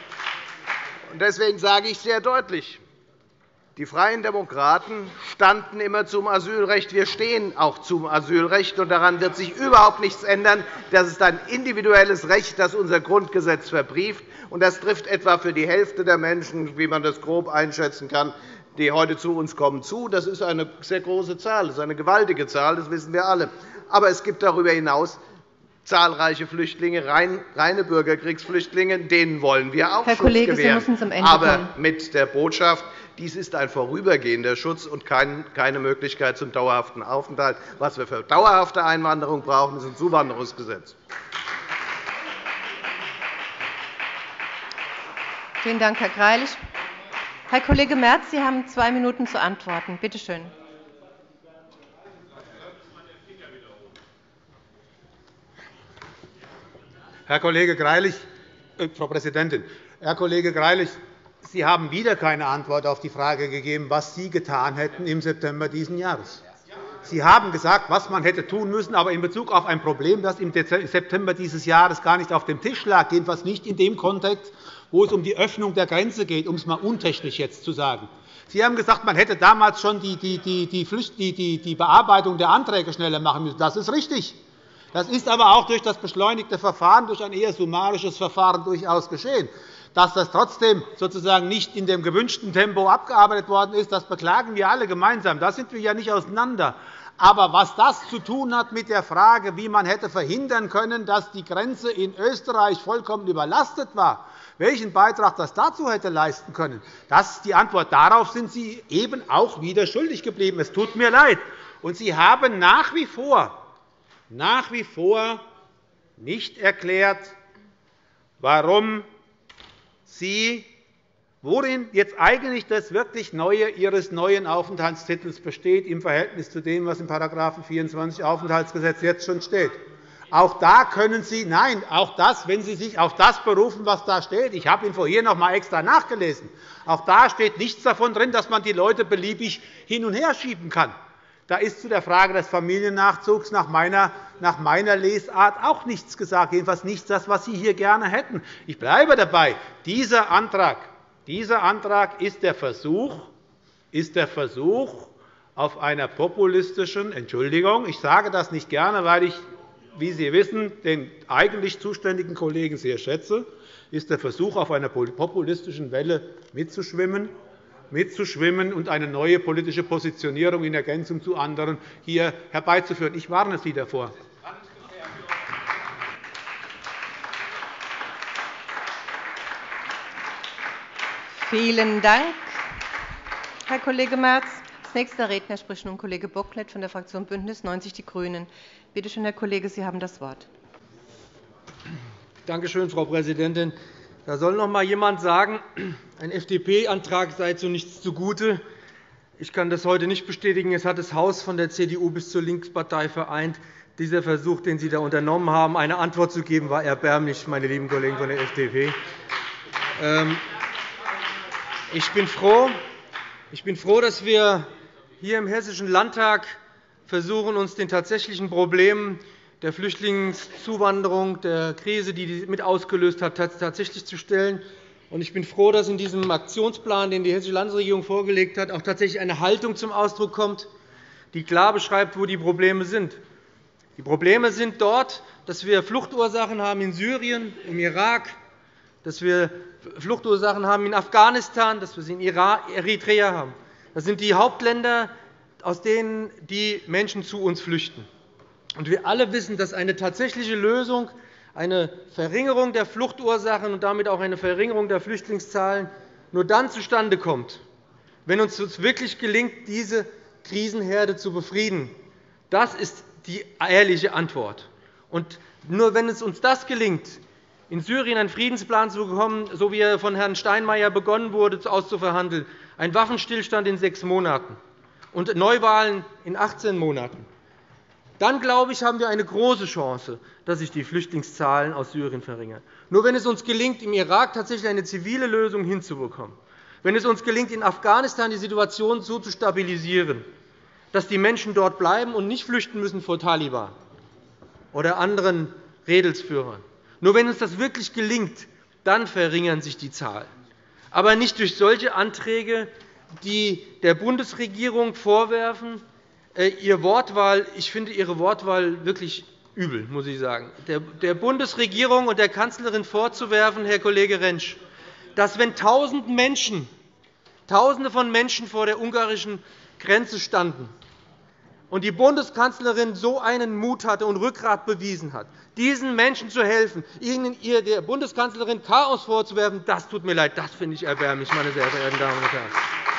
Deswegen sage ich sehr deutlich, die Freien Demokraten standen immer zum Asylrecht. Wir stehen auch zum Asylrecht, und daran wird sich überhaupt nichts ändern. Das ist ein individuelles Recht, das unser Grundgesetz verbrieft, und das trifft etwa für die Hälfte der Menschen, wie man das grob einschätzen kann, die heute zu uns kommen, zu. Das ist eine sehr große Zahl, das ist eine gewaltige Zahl, das wissen wir alle. Aber es gibt darüber hinaus zahlreiche Flüchtlinge, reine Bürgerkriegsflüchtlinge, denen wollen wir auch Herr Schutz Kollege, gewähren. Sie müssen zum Ende Aber kommen. mit der Botschaft, dies ist ein vorübergehender Schutz und keine Möglichkeit zum dauerhaften Aufenthalt. Was wir für dauerhafte Einwanderung brauchen, ist ein Zuwanderungsgesetz. Vielen Dank, Herr Greilich. Herr Kollege Merz, Sie haben 2 Minuten zu antworten. Bitte schön. Herr Kollege Greilich, Frau Präsidentin, Herr Kollege Greilich, Sie haben wieder keine Antwort auf die Frage gegeben, was Sie getan hätten im September dieses Jahres. Sie haben gesagt, was man hätte tun müssen, aber in Bezug auf ein Problem, das im September dieses Jahres gar nicht auf dem Tisch lag, jedenfalls nicht in dem Kontext, wo es um die Öffnung der Grenze geht, um es einmal untechnisch jetzt zu sagen. Sie haben gesagt, man hätte damals schon die Bearbeitung der Anträge schneller machen müssen. Das ist richtig. Das ist aber auch durch das beschleunigte Verfahren, durch ein eher summarisches Verfahren durchaus geschehen. Dass das trotzdem sozusagen nicht in dem gewünschten Tempo abgearbeitet worden ist, das beklagen wir alle gemeinsam. Da sind wir ja nicht auseinander. Aber was das zu tun hat mit der Frage, wie man hätte verhindern können, dass die Grenze in Österreich vollkommen überlastet war, welchen Beitrag das dazu hätte leisten können, die Antwort darauf sind Sie eben auch wieder schuldig geblieben. Es tut mir leid. Und Sie haben nach wie vor nicht erklärt, worin jetzt eigentlich das wirklich Neue Ihres neuen Aufenthaltstitels besteht im Verhältnis zu dem, was in § 24 Aufenthaltsgesetz jetzt schon steht. Auch da können Sie, wenn Sie sich auf das berufen, was da steht, ich habe Ihnen vorhin noch einmal extra nachgelesen, auch da steht nichts davon drin, dass man die Leute beliebig hin und her schieben kann. Da ist zu der Frage des Familiennachzugs nach meiner Lesart auch nichts gesagt, jedenfalls nichts, das, was Sie hier gerne hätten. Ich bleibe dabei. Dieser Antrag ist der Versuch auf einer populistischen Entschuldigung, ich sage das nicht gerne, weil ich, wie Sie wissen, den eigentlich zuständigen Kollegen sehr schätze, ist der Versuch, auf einer populistischen Welle mitzuschwimmen und eine neue politische Positionierung in Ergänzung zu anderen hier herbeizuführen. Ich warne Sie davor. Vielen Dank, Herr Kollege Merz. Als nächster Redner spricht nun Kollege Bocklet von der Fraktion BÜNDNIS 90 die GRÜNEN. Bitte schön, Herr Kollege, Sie haben das Wort. Danke schön, Frau Präsidentin. Da soll noch einmal jemand sagen, ein FDP-Antrag sei zu nichts zugute. Ich kann das heute nicht bestätigen. Es hat das Haus von der CDU bis zur Linkspartei vereint. Dieser Versuch, den Sie da unternommen haben, eine Antwort zu geben, war erbärmlich, meine lieben Kollegen von der FDP. Ich bin froh, dass wir hier im Hessischen Landtag versuchen, uns den tatsächlichen Problemen der Flüchtlingszuwanderung, der Krise, die sie mit ausgelöst hat, tatsächlich zu stellen. Ich bin froh, dass in diesem Aktionsplan, den die Hessische Landesregierung vorgelegt hat, auch tatsächlich eine Haltung zum Ausdruck kommt, die klar beschreibt, wo die Probleme sind. Die Probleme sind dort, dass wir Fluchtursachen haben in Syrien, im Irak, dass wir Fluchtursachen haben in Afghanistan, dass wir sie in Eritrea haben. Das sind die Hauptländer, aus denen die Menschen zu uns flüchten. Wir alle wissen, dass eine tatsächliche Lösung, eine Verringerung der Fluchtursachen und damit auch eine Verringerung der Flüchtlingszahlen nur dann zustande kommt, wenn uns wirklich gelingt, diese Krisenherde zu befrieden. Das ist die ehrliche Antwort. Und nur wenn es uns das gelingt, in Syrien einen Friedensplan zu bekommen, so wie er von Herrn Steinmeier begonnen wurde, auszuverhandeln, ein Waffenstillstand in 6 Monaten und Neuwahlen in 18 Monaten, dann, glaube ich, haben wir eine große Chance, dass sich die Flüchtlingszahlen aus Syrien verringern. Nur wenn es uns gelingt, im Irak tatsächlich eine zivile Lösung hinzubekommen, wenn es uns gelingt, in Afghanistan die Situation so zu stabilisieren, dass die Menschen dort bleiben und nicht flüchten müssen vor Taliban oder anderen Rädelsführern, nur wenn uns das wirklich gelingt, dann verringern sich die Zahlen. Aber nicht durch solche Anträge, die der Bundesregierung vorwerfen, ich finde Ihre Wortwahl wirklich übel, muss ich sagen, der Bundesregierung und der Kanzlerin vorzuwerfen, Herr Kollege Rentsch, dass, wenn Tausende von Menschen vor der ungarischen Grenze standen und die Bundeskanzlerin so einen Mut hatte und Rückgrat bewiesen hat, diesen Menschen zu helfen, ihnen der Bundeskanzlerin Chaos vorzuwerfen, das tut mir leid, das finde ich erbärmlich, meine sehr verehrten Damen und Herren.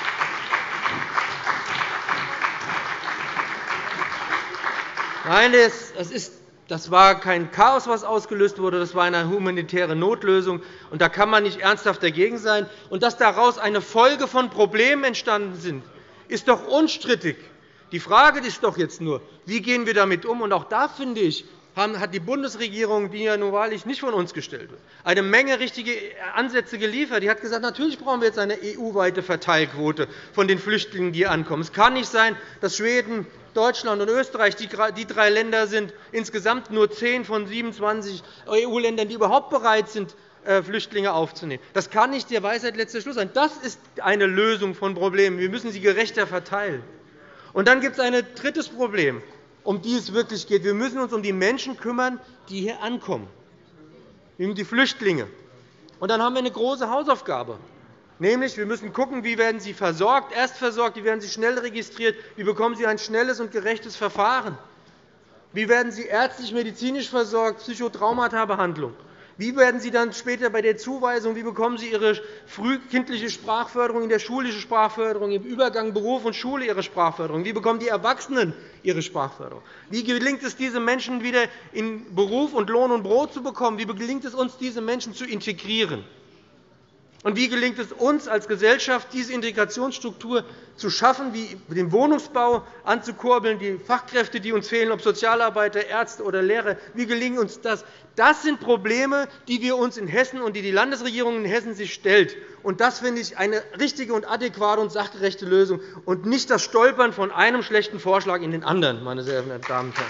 Nein, das war kein Chaos, was ausgelöst wurde. Das war eine humanitäre Notlösung. Und da kann man nicht ernsthaft dagegen sein. Und dass daraus eine Folge von Problemen entstanden sind, ist doch unstrittig. Die Frage ist doch jetzt nur, wie gehen wir damit um? Und auch da, finde ich, hat die Bundesregierung, die ja nun wahrlich nicht von uns gestellt wird, eine Menge richtige Ansätze geliefert. Die hat gesagt, natürlich brauchen wir jetzt eine EU-weite Verteilquote von den Flüchtlingen, die hier ankommen. Es kann nicht sein, dass Schweden, Deutschland und Österreich die 3 Länder sind, insgesamt nur 10 von 27 EU-Ländern, die überhaupt bereit sind, Flüchtlinge aufzunehmen. Das kann nicht der Weisheit letzter Schluss sein. Das ist eine Lösung von Problemen. Wir müssen sie gerechter verteilen. Und dann gibt es ein drittes Problem, um die es wirklich geht. Wir müssen uns um die Menschen kümmern, die hier ankommen, um die Flüchtlinge. Und dann haben wir eine große Hausaufgabe. Nämlich, wir müssen schauen, wie werden sie versorgt, erstversorgt, wie werden sie schnell registriert, wie bekommen sie ein schnelles und gerechtes Verfahren, wie werden sie ärztlich, medizinisch versorgt, Psychotraumata-Behandlung, wie werden sie dann später bei der Zuweisung, wie bekommen sie ihre frühkindliche Sprachförderung, in der schulischen Sprachförderung, im Übergang Beruf und Schule ihre Sprachförderung, wie bekommen die Erwachsenen ihre Sprachförderung, wie gelingt es, diese Menschen wieder in Beruf und Lohn und Brot zu bekommen, wie gelingt es uns, diese Menschen zu integrieren. Und wie gelingt es uns als Gesellschaft, diese Integrationsstruktur zu schaffen, wie den Wohnungsbau anzukurbeln, die Fachkräfte, die uns fehlen, ob Sozialarbeiter, Ärzte oder Lehrer, wie gelingt uns das? Das sind Probleme, die wir uns in Hessen und die Landesregierung in Hessen sich stellt. Und das finde ich eine richtige und adäquate und sachgerechte Lösung und nicht das Stolpern von einem schlechten Vorschlag in den anderen, meine sehr verehrten Damen und Herren.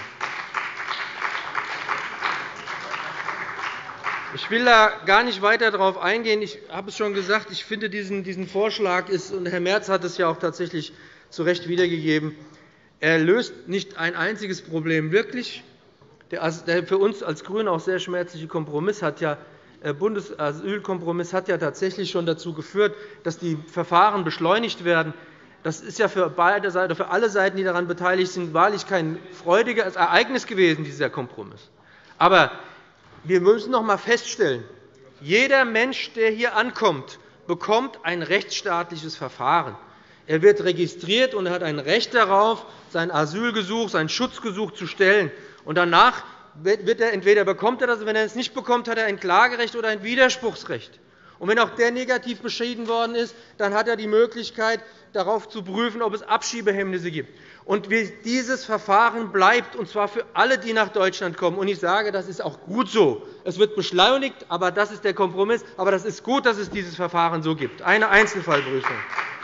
Ich will da gar nicht weiter darauf eingehen. Ich habe es schon gesagt, ich finde, diesen Vorschlag ist, und Herr Merz hat es ja auch tatsächlich zu Recht wiedergegeben, er löst nicht ein einziges Problem wirklich. Der für uns als GRÜNE auch sehr schmerzliche Bundesasylkompromiss hat ja tatsächlich schon dazu geführt, dass die Verfahren beschleunigt werden. Das ist ja für alle Seiten, die daran beteiligt sind, wahrlich kein freudiges Ereignis gewesen, dieser Kompromiss. Aber wir müssen noch einmal feststellen, jeder Mensch, der hier ankommt, bekommt ein rechtsstaatliches Verfahren. Er wird registriert, und er hat ein Recht darauf, sein Asylgesuch, sein Schutzgesuch zu stellen. Und danach wird er entweder bekommt er das, wenn er es nicht bekommt, hat er ein Klagerecht oder ein Widerspruchsrecht. Und wenn auch der negativ beschieden worden ist, dann hat er die Möglichkeit, darauf zu prüfen, ob es Abschiebehemmnisse gibt. Und dieses Verfahren bleibt, und zwar für alle, die nach Deutschland kommen. Und ich sage, das ist auch gut so. Es wird beschleunigt, aber das ist der Kompromiss. Aber das ist gut, dass es dieses Verfahren so gibt, eine Einzelfallprüfung.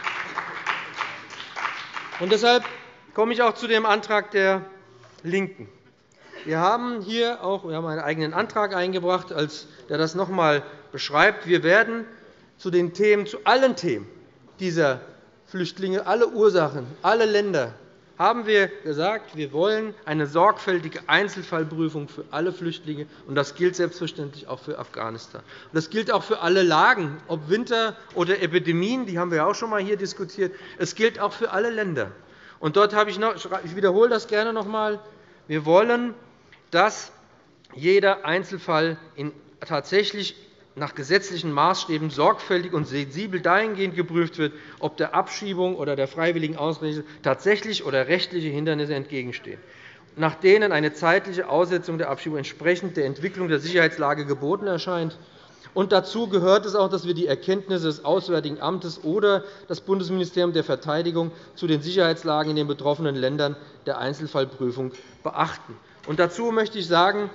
Und deshalb komme ich auch zu dem Antrag der LINKEN. Wir haben hier auch einen eigenen Antrag eingebracht, der das noch einmal beschreibt. Wir werden zu allen Themen dieser Flüchtlinge, alle Ursachen, alle Länder, haben wir gesagt, wir wollen eine sorgfältige Einzelfallprüfung für alle Flüchtlinge. Und das gilt selbstverständlich auch für Afghanistan. Und das gilt auch für alle Lagen, ob Winter oder Epidemien, die haben wir auch schon einmal hier diskutiert. Es gilt auch für alle Länder. Und dort habe ich wiederhole das gerne noch einmal. Wir wollen, dass jeder Einzelfall tatsächlich nach gesetzlichen Maßstäben sorgfältig und sensibel dahingehend geprüft wird, ob der Abschiebung oder der freiwilligen Ausreise tatsächlich oder rechtliche Hindernisse entgegenstehen, nach denen eine zeitliche Aussetzung der Abschiebung entsprechend der Entwicklung der Sicherheitslage geboten erscheint. Und dazu gehört es auch, dass wir die Erkenntnisse des Auswärtigen Amtes oder das Bundesministerium der Verteidigung zu den Sicherheitslagen in den betroffenen Ländern der Einzelfallprüfung beachten. Und dazu möchte ich sagen,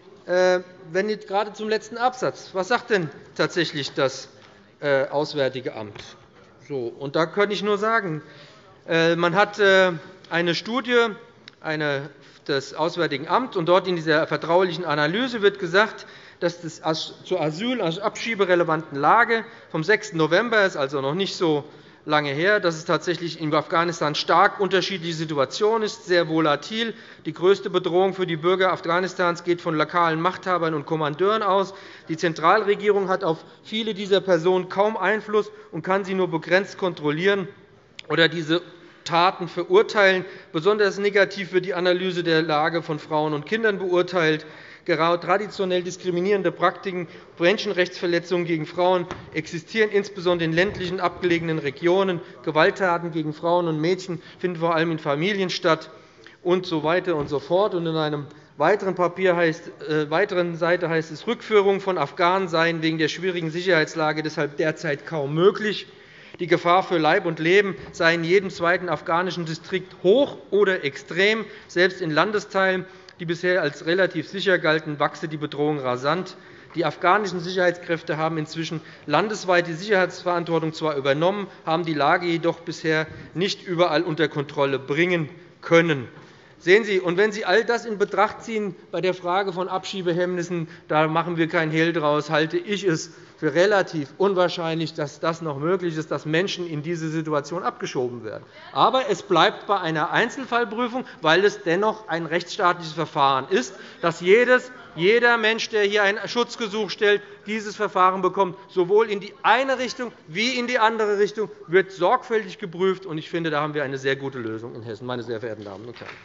gerade zum letzten Absatz. Was sagt denn tatsächlich das Auswärtige Amt? Und da kann ich nur sagen, man hat eine Studie des Auswärtigen Amts, und dort in dieser vertraulichen Analyse wird gesagt, dass das zur asyl- und abschieberelevanten Lage vom 6. November ist, also noch nicht so lange her, dass es tatsächlich in Afghanistan stark unterschiedliche Situationen ist, sehr volatil. Die größte Bedrohung für die Bürger Afghanistans geht von lokalen Machthabern und Kommandeuren aus. Die Zentralregierung hat auf viele dieser Personen kaum Einfluss und kann sie nur begrenzt kontrollieren oder diese Taten verurteilen. Besonders negativ wird die Analyse der Lage von Frauen und Kindern beurteilt. Traditionell diskriminierende Praktiken, Menschenrechtsverletzungen gegen Frauen existieren insbesondere in ländlichen, abgelegenen Regionen. Gewalttaten gegen Frauen und Mädchen finden vor allem in Familien statt, und so weiter und so fort. Und in einem weiteren Seite heißt es, Rückführung von Afghanen seien wegen der schwierigen Sicherheitslage deshalb derzeit kaum möglich. Die Gefahr für Leib und Leben sei in jedem zweiten afghanischen Distrikt hoch oder extrem. Selbst in Landesteilen, die bisher als relativ sicher galten, wachse die Bedrohung rasant. Die afghanischen Sicherheitskräfte haben inzwischen landesweit die Sicherheitsverantwortung zwar übernommen, haben die Lage jedoch bisher nicht überall unter Kontrolle bringen können. Sehen Sie, und wenn Sie all das in Betracht ziehen bei der Frage von Abschiebehemmnissen, da machen wir kein Hehl daraus, halte ich es für relativ unwahrscheinlich, dass das noch möglich ist, dass Menschen in diese Situation abgeschoben werden. Aber es bleibt bei einer Einzelfallprüfung, weil es dennoch ein rechtsstaatliches Verfahren ist, dass jeder Mensch, der hier ein Schutzgesuch stellt, dieses Verfahren bekommt. Sowohl in die eine Richtung wie in die andere Richtung wird sorgfältig geprüft. Ich finde, da haben wir eine sehr gute Lösung in Hessen, meine sehr verehrten Damen und Herren.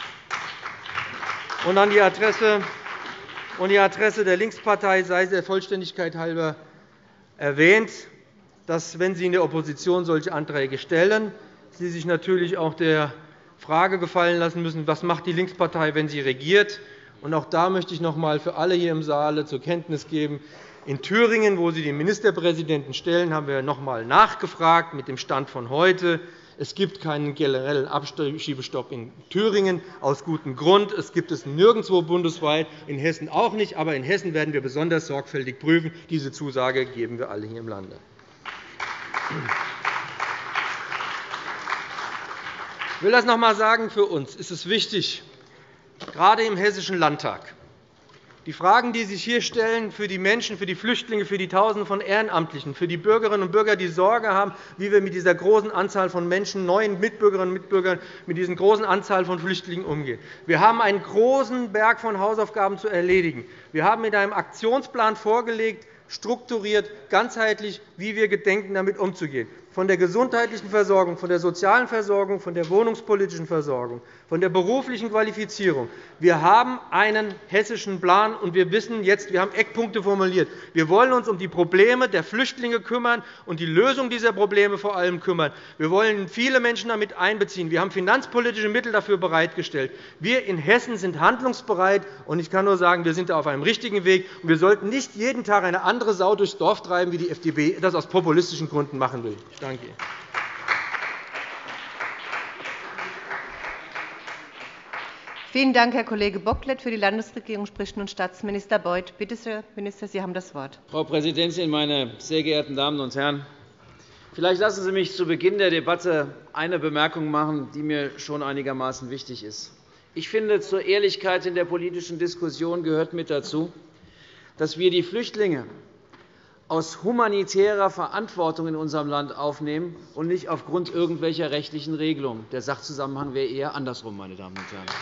Und an die Adresse der Linkspartei sei der Vollständigkeit halber erwähnt, dass, wenn Sie in der Opposition solche Anträge stellen, Sie sich natürlich auch der Frage gefallen lassen müssen, was macht die Linkspartei, wenn sie regiert. Und auch da möchte ich noch einmal für alle hier im Saal zur Kenntnis geben, in Thüringen, wo Sie den Ministerpräsidenten stellen, haben wir noch einmal nachgefragt mit dem Stand von heute. Es gibt keinen generellen Abschiebestopp in Thüringen, aus gutem Grund. Es gibt es nirgendwo bundesweit, in Hessen auch nicht. Aber in Hessen werden wir besonders sorgfältig prüfen. Diese Zusage geben wir alle hier im Lande. Ich will das noch einmal sagen. Für uns ist es wichtig, gerade im Hessischen Landtag, die Fragen, die sich hier stellen, für die Menschen, für die Flüchtlinge, für die Tausende von Ehrenamtlichen, für die Bürgerinnen und Bürger, die Sorge haben, wie wir mit dieser großen Anzahl von Menschen, neuen Mitbürgerinnen und Mitbürgern, mit dieser großen Anzahl von Flüchtlingen umgehen. Wir haben einen großen Berg von Hausaufgaben zu erledigen. Wir haben mit einem Aktionsplan vorgelegt, strukturiert, ganzheitlich, wie wir gedenken, damit umzugehen. von der gesundheitlichen Versorgung, von der sozialen Versorgung, von der wohnungspolitischen Versorgung, von der beruflichen Qualifizierung. Wir haben einen hessischen Plan, und wir wissen jetzt, wir haben Eckpunkte formuliert. Wir wollen uns um die Probleme der Flüchtlinge kümmern und die Lösung dieser Probleme vor allem kümmern. Wir wollen viele Menschen damit einbeziehen. Wir haben finanzpolitische Mittel dafür bereitgestellt. Wir in Hessen sind handlungsbereit, und ich kann nur sagen, wir sind da auf einem richtigen Weg. Wir sollten nicht jeden Tag eine andere Sau durchs Dorf treiben, wie die FDP das aus populistischen Gründen machen will. Ich danke Ihnen. Vielen Dank, Herr Kollege Bocklet. Für die Landesregierung spricht nun Staatsminister Beuth. Bitte, Herr Minister, Sie haben das Wort. Frau Präsidentin, meine sehr geehrten Damen und Herren! Vielleicht lassen Sie mich zu Beginn der Debatte eine Bemerkung machen, die mir schon einigermaßen wichtig ist. Ich finde, zur Ehrlichkeit in der politischen Diskussion gehört mit dazu, dass wir die Flüchtlinge aus humanitärer Verantwortung in unserem Land aufnehmen und nicht aufgrund irgendwelcher rechtlichen Regelungen. Der Sachzusammenhang wäre eher andersrum, meine Damen und Herren.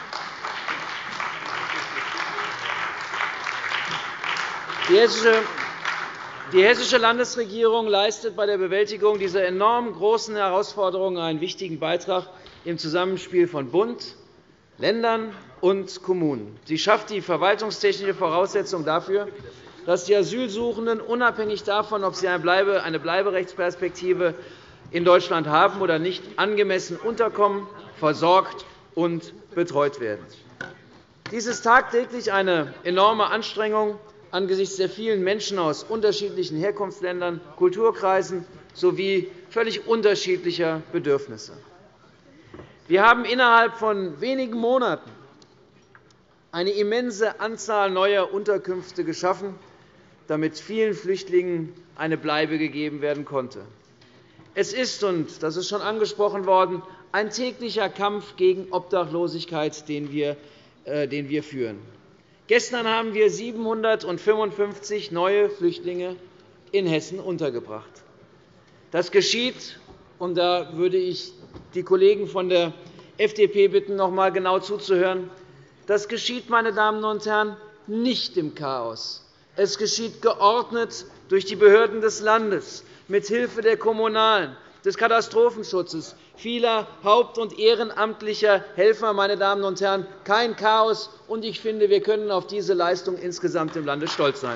Die hessische Landesregierung leistet bei der Bewältigung dieser enorm großen Herausforderungen einen wichtigen Beitrag im Zusammenspiel von Bund, Ländern und Kommunen. Sie schafft die verwaltungstechnische Voraussetzung dafür, dass die Asylsuchenden unabhängig davon, ob sie eine Bleiberechtsperspektive in Deutschland haben oder nicht, angemessen unterkommen, versorgt und betreut werden. Dies ist tagtäglich eine enorme Anstrengung angesichts der vielen Menschen aus unterschiedlichen Herkunftsländern, Kulturkreisen sowie völlig unterschiedlicher Bedürfnisse. Wir haben innerhalb von wenigen Monaten eine immense Anzahl neuer Unterkünfte geschaffen, damit vielen Flüchtlingen eine Bleibe gegeben werden konnte. Es ist, und das ist schon angesprochen worden, ein täglicher Kampf gegen Obdachlosigkeit, den wir führen. Gestern haben wir 755 neue Flüchtlinge in Hessen untergebracht. Das geschieht, und da würde ich die Kollegen von der FDP bitten, noch einmal genau zuzuhören. Das geschieht, meine Damen und Herren, nicht im Chaos. Es geschieht geordnet durch die Behörden des Landes, mit Hilfe der Kommunalen, des Katastrophenschutzes, vieler haupt- und ehrenamtlicher Helfer. Meine Damen und Herren, kein Chaos, und ich finde, wir können auf diese Leistung insgesamt im Lande stolz sein.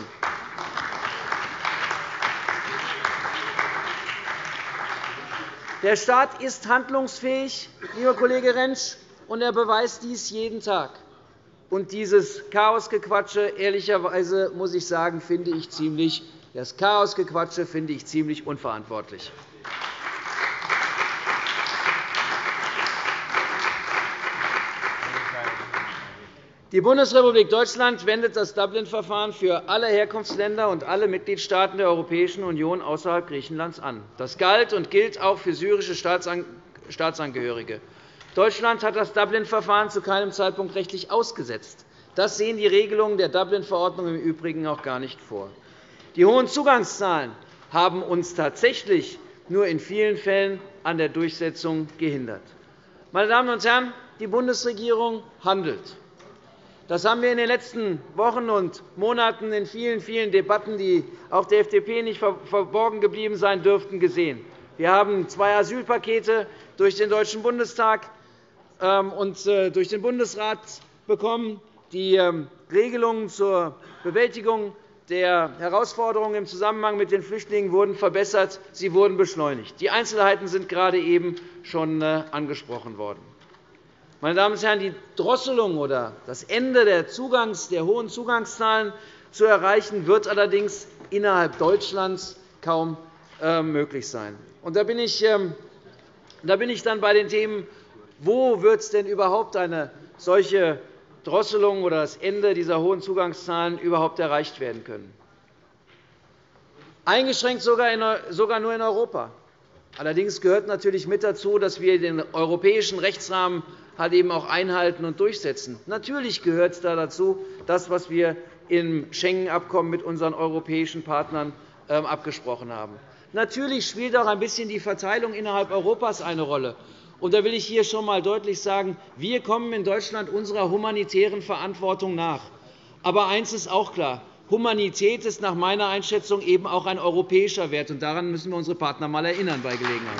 Der Staat ist handlungsfähig, lieber Kollege Rentsch, und er beweist dies jeden Tag. Und dieses Chaosgequatsche, ehrlicherweise muss ich sagen, finde ich ziemlich unverantwortlich. Die Bundesrepublik Deutschland wendet das Dublin-Verfahren für alle Herkunftsländer und alle Mitgliedstaaten der Europäischen Union außerhalb Griechenlands an. Das galt und gilt auch für syrische Staatsangehörige. Deutschland hat das Dublin-Verfahren zu keinem Zeitpunkt rechtlich ausgesetzt. Das sehen die Regelungen der Dublin-Verordnung im Übrigen auch gar nicht vor. Die hohen Zugangszahlen haben uns tatsächlich nur in vielen Fällen an der Durchsetzung gehindert. Meine Damen und Herren, die Bundesregierung handelt. Das haben wir in den letzten Wochen und Monaten in vielen, vielen Debatten, die auch der FDP nicht verborgen geblieben sein dürften, gesehen. Wir haben 2 Asylpakete durch den Deutschen Bundestag und durch den Bundesrat bekommen. Die Regelungen zur Bewältigung der Herausforderungen im Zusammenhang mit den Flüchtlingen wurden verbessert, sie wurden beschleunigt. Die Einzelheiten sind gerade eben schon angesprochen worden. Meine Damen und Herren, die Drosselung oder das Ende der hohen Zugangszahlen zu erreichen, wird allerdings innerhalb Deutschlands kaum möglich sein. Und da bin ich dann bei den Themen, wo wird es denn überhaupt eine solche Drosselung oder das Ende dieser hohen Zugangszahlen überhaupt erreicht werden können. Eingeschränkt sogar nur in Europa. Allerdings gehört natürlich mit dazu, dass wir den europäischen Rechtsrahmen halt eben auch einhalten und durchsetzen. Natürlich gehört es dazu, das, was wir im Schengen-Abkommen mit unseren europäischen Partnern abgesprochen haben. Natürlich spielt auch ein bisschen die Verteilung innerhalb Europas eine Rolle. Und da will ich hier schon einmal deutlich sagen, wir kommen in Deutschland unserer humanitären Verantwortung nach. Aber eines ist auch klar. Humanität ist nach meiner Einschätzung eben auch ein europäischer Wert. Und daran müssen wir unsere Partner einmal erinnern bei Gelegenheit.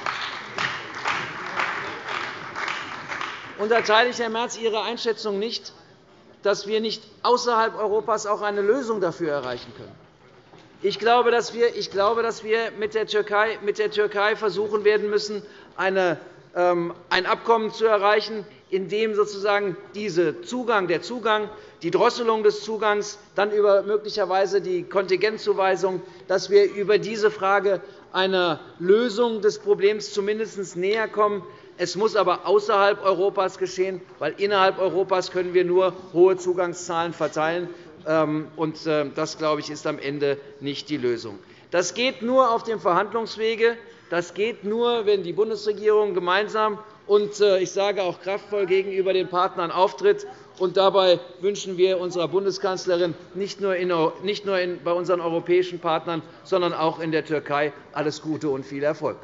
Und da teile ich, Herr Merz, Ihre Einschätzung nicht, dass wir nicht außerhalb Europas auch eine Lösung dafür erreichen können. Ich glaube, dass wir mit der Türkei versuchen werden müssen, ein Abkommen zu erreichen, in dem sozusagen der Zugang, die Drosselung des Zugangs, dann über möglicherweise die Kontingentzuweisung, dass wir über diese Frage einer Lösung des Problems zumindest näher kommen. Es muss aber außerhalb Europas geschehen, weil innerhalb Europas können wir nur hohe Zugangszahlen verteilen. Und das, glaube ich, ist am Ende nicht die Lösung. Das geht nur auf dem Verhandlungswege. Das geht nur, wenn die Bundesregierung gemeinsam und ich sage auch kraftvoll gegenüber den Partnern auftritt. Und dabei wünschen wir unserer Bundeskanzlerin nicht nur bei unseren europäischen Partnern, sondern auch in der Türkei alles Gute und viel Erfolg.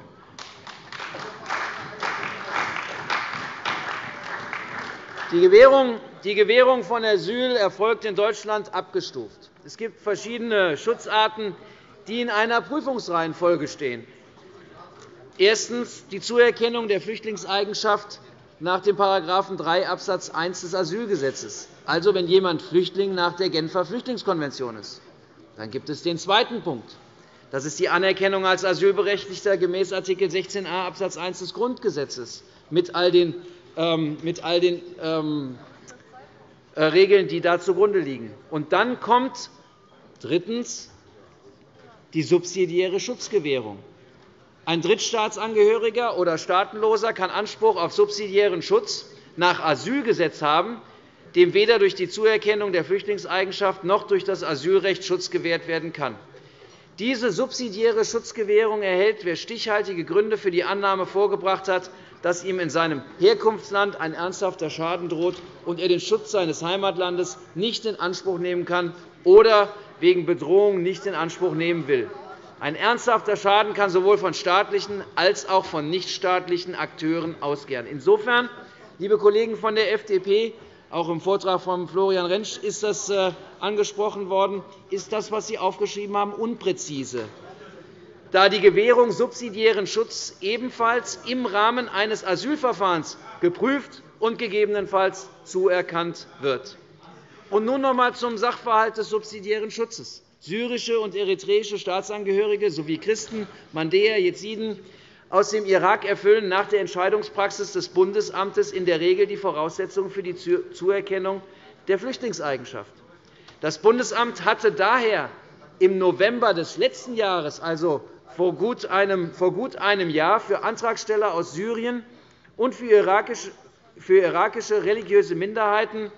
Die Gewährung von Asyl erfolgt in Deutschland abgestuft. Es gibt verschiedene Schutzarten, die in einer Prüfungsreihenfolge stehen. Erstens die Zuerkennung der Flüchtlingseigenschaft nach dem § 3 Abs. 1 des Asylgesetzes, also wenn jemand Flüchtling nach der Genfer Flüchtlingskonvention ist. Dann gibt es den zweiten Punkt. Das ist die Anerkennung als Asylberechtigter gemäß Art. 16a Abs. 1 des Grundgesetzes mit all den Regeln, die da zugrunde liegen. Und dann kommt drittens die subsidiäre Schutzgewährung. Ein Drittstaatsangehöriger oder Staatenloser kann Anspruch auf subsidiären Schutz nach Asylgesetz haben, dem weder durch die Zuerkennung der Flüchtlingseigenschaft noch durch das Asylrecht Schutz gewährt werden kann. Diese subsidiäre Schutzgewährung erhält, wer stichhaltige Gründe für die Annahme vorgebracht hat, dass ihm in seinem Herkunftsland ein ernsthafter Schaden droht und er den Schutz seines Heimatlandes nicht in Anspruch nehmen kann oder wegen Bedrohung nicht in Anspruch nehmen will. Ein ernsthafter Schaden kann sowohl von staatlichen als auch von nichtstaatlichen Akteuren ausgehen. Insofern, liebe Kollegen von der FDP, auch im Vortrag von Florian Rentsch ist das angesprochen worden, ist das, was Sie aufgeschrieben haben, unpräzise, da die Gewährung subsidiären Schutz ebenfalls im Rahmen eines Asylverfahrens geprüft und gegebenenfalls zuerkannt wird. Und nun noch einmal zum Sachverhalt des subsidiären Schutzes. Syrische und eritreische Staatsangehörige sowie Christen, Mandäer, Jesiden aus dem Irak erfüllen nach der Entscheidungspraxis des Bundesamtes in der Regel die Voraussetzungen für die Zuerkennung der Flüchtlingseigenschaft. Das Bundesamt hatte daher im November des letzten Jahres, also vor gut einem Jahr, für Antragsteller aus Syrien und für irakische religiöse Minderheiten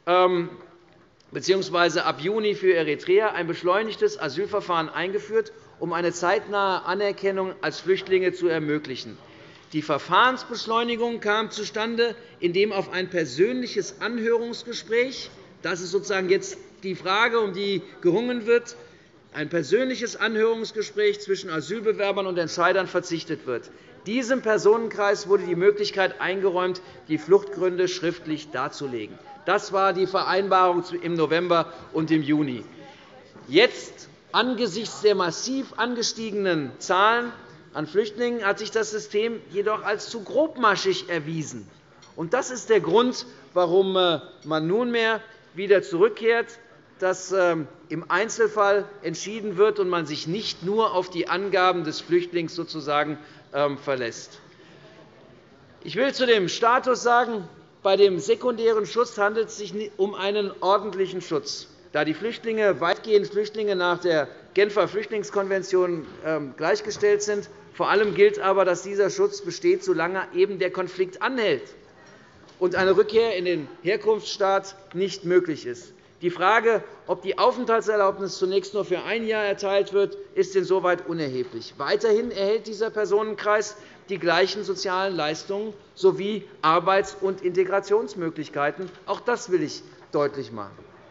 bzw. ab Juni für Eritreer ein beschleunigtes Asylverfahren eingeführt, um eine zeitnahe Anerkennung als Flüchtlinge zu ermöglichen. Die Verfahrensbeschleunigung kam zustande, indem auf ein persönliches Anhörungsgespräch – das ist sozusagen jetzt die Frage, um die gerungen wird – ein persönliches Anhörungsgespräch zwischen Asylbewerbern und Entscheidern verzichtet wird. Diesem Personenkreis wurde die Möglichkeit eingeräumt, die Fluchtgründe schriftlich darzulegen. Das war die Vereinbarung im November und im Juni. Jetzt, angesichts der massiv angestiegenen Zahlen an Flüchtlingen, hat sich das System jedoch als zu grobmaschig erwiesen. Das ist der Grund, warum man nunmehr wieder zurückkehrt, dass im Einzelfall entschieden wird und man sich nicht nur auf die Angaben des Flüchtlings sozusagen verlässt. Ich will zu dem Status sagen, bei dem sekundären Schutz handelt es sich um einen ordentlichen Schutz, da die Flüchtlinge weitgehend Flüchtlinge nach der Genfer Flüchtlingskonvention gleichgestellt sind. Vor allem gilt aber, dass dieser Schutz besteht, solange eben der Konflikt anhält und eine Rückkehr in den Herkunftsstaat nicht möglich ist. Die Frage, ob die Aufenthaltserlaubnis zunächst nur für ein Jahr erteilt wird, ist insoweit unerheblich. Weiterhin erhält dieser Personenkreis die gleichen sozialen Leistungen sowie Arbeits- und Integrationsmöglichkeiten. Auch das will ich deutlich machen.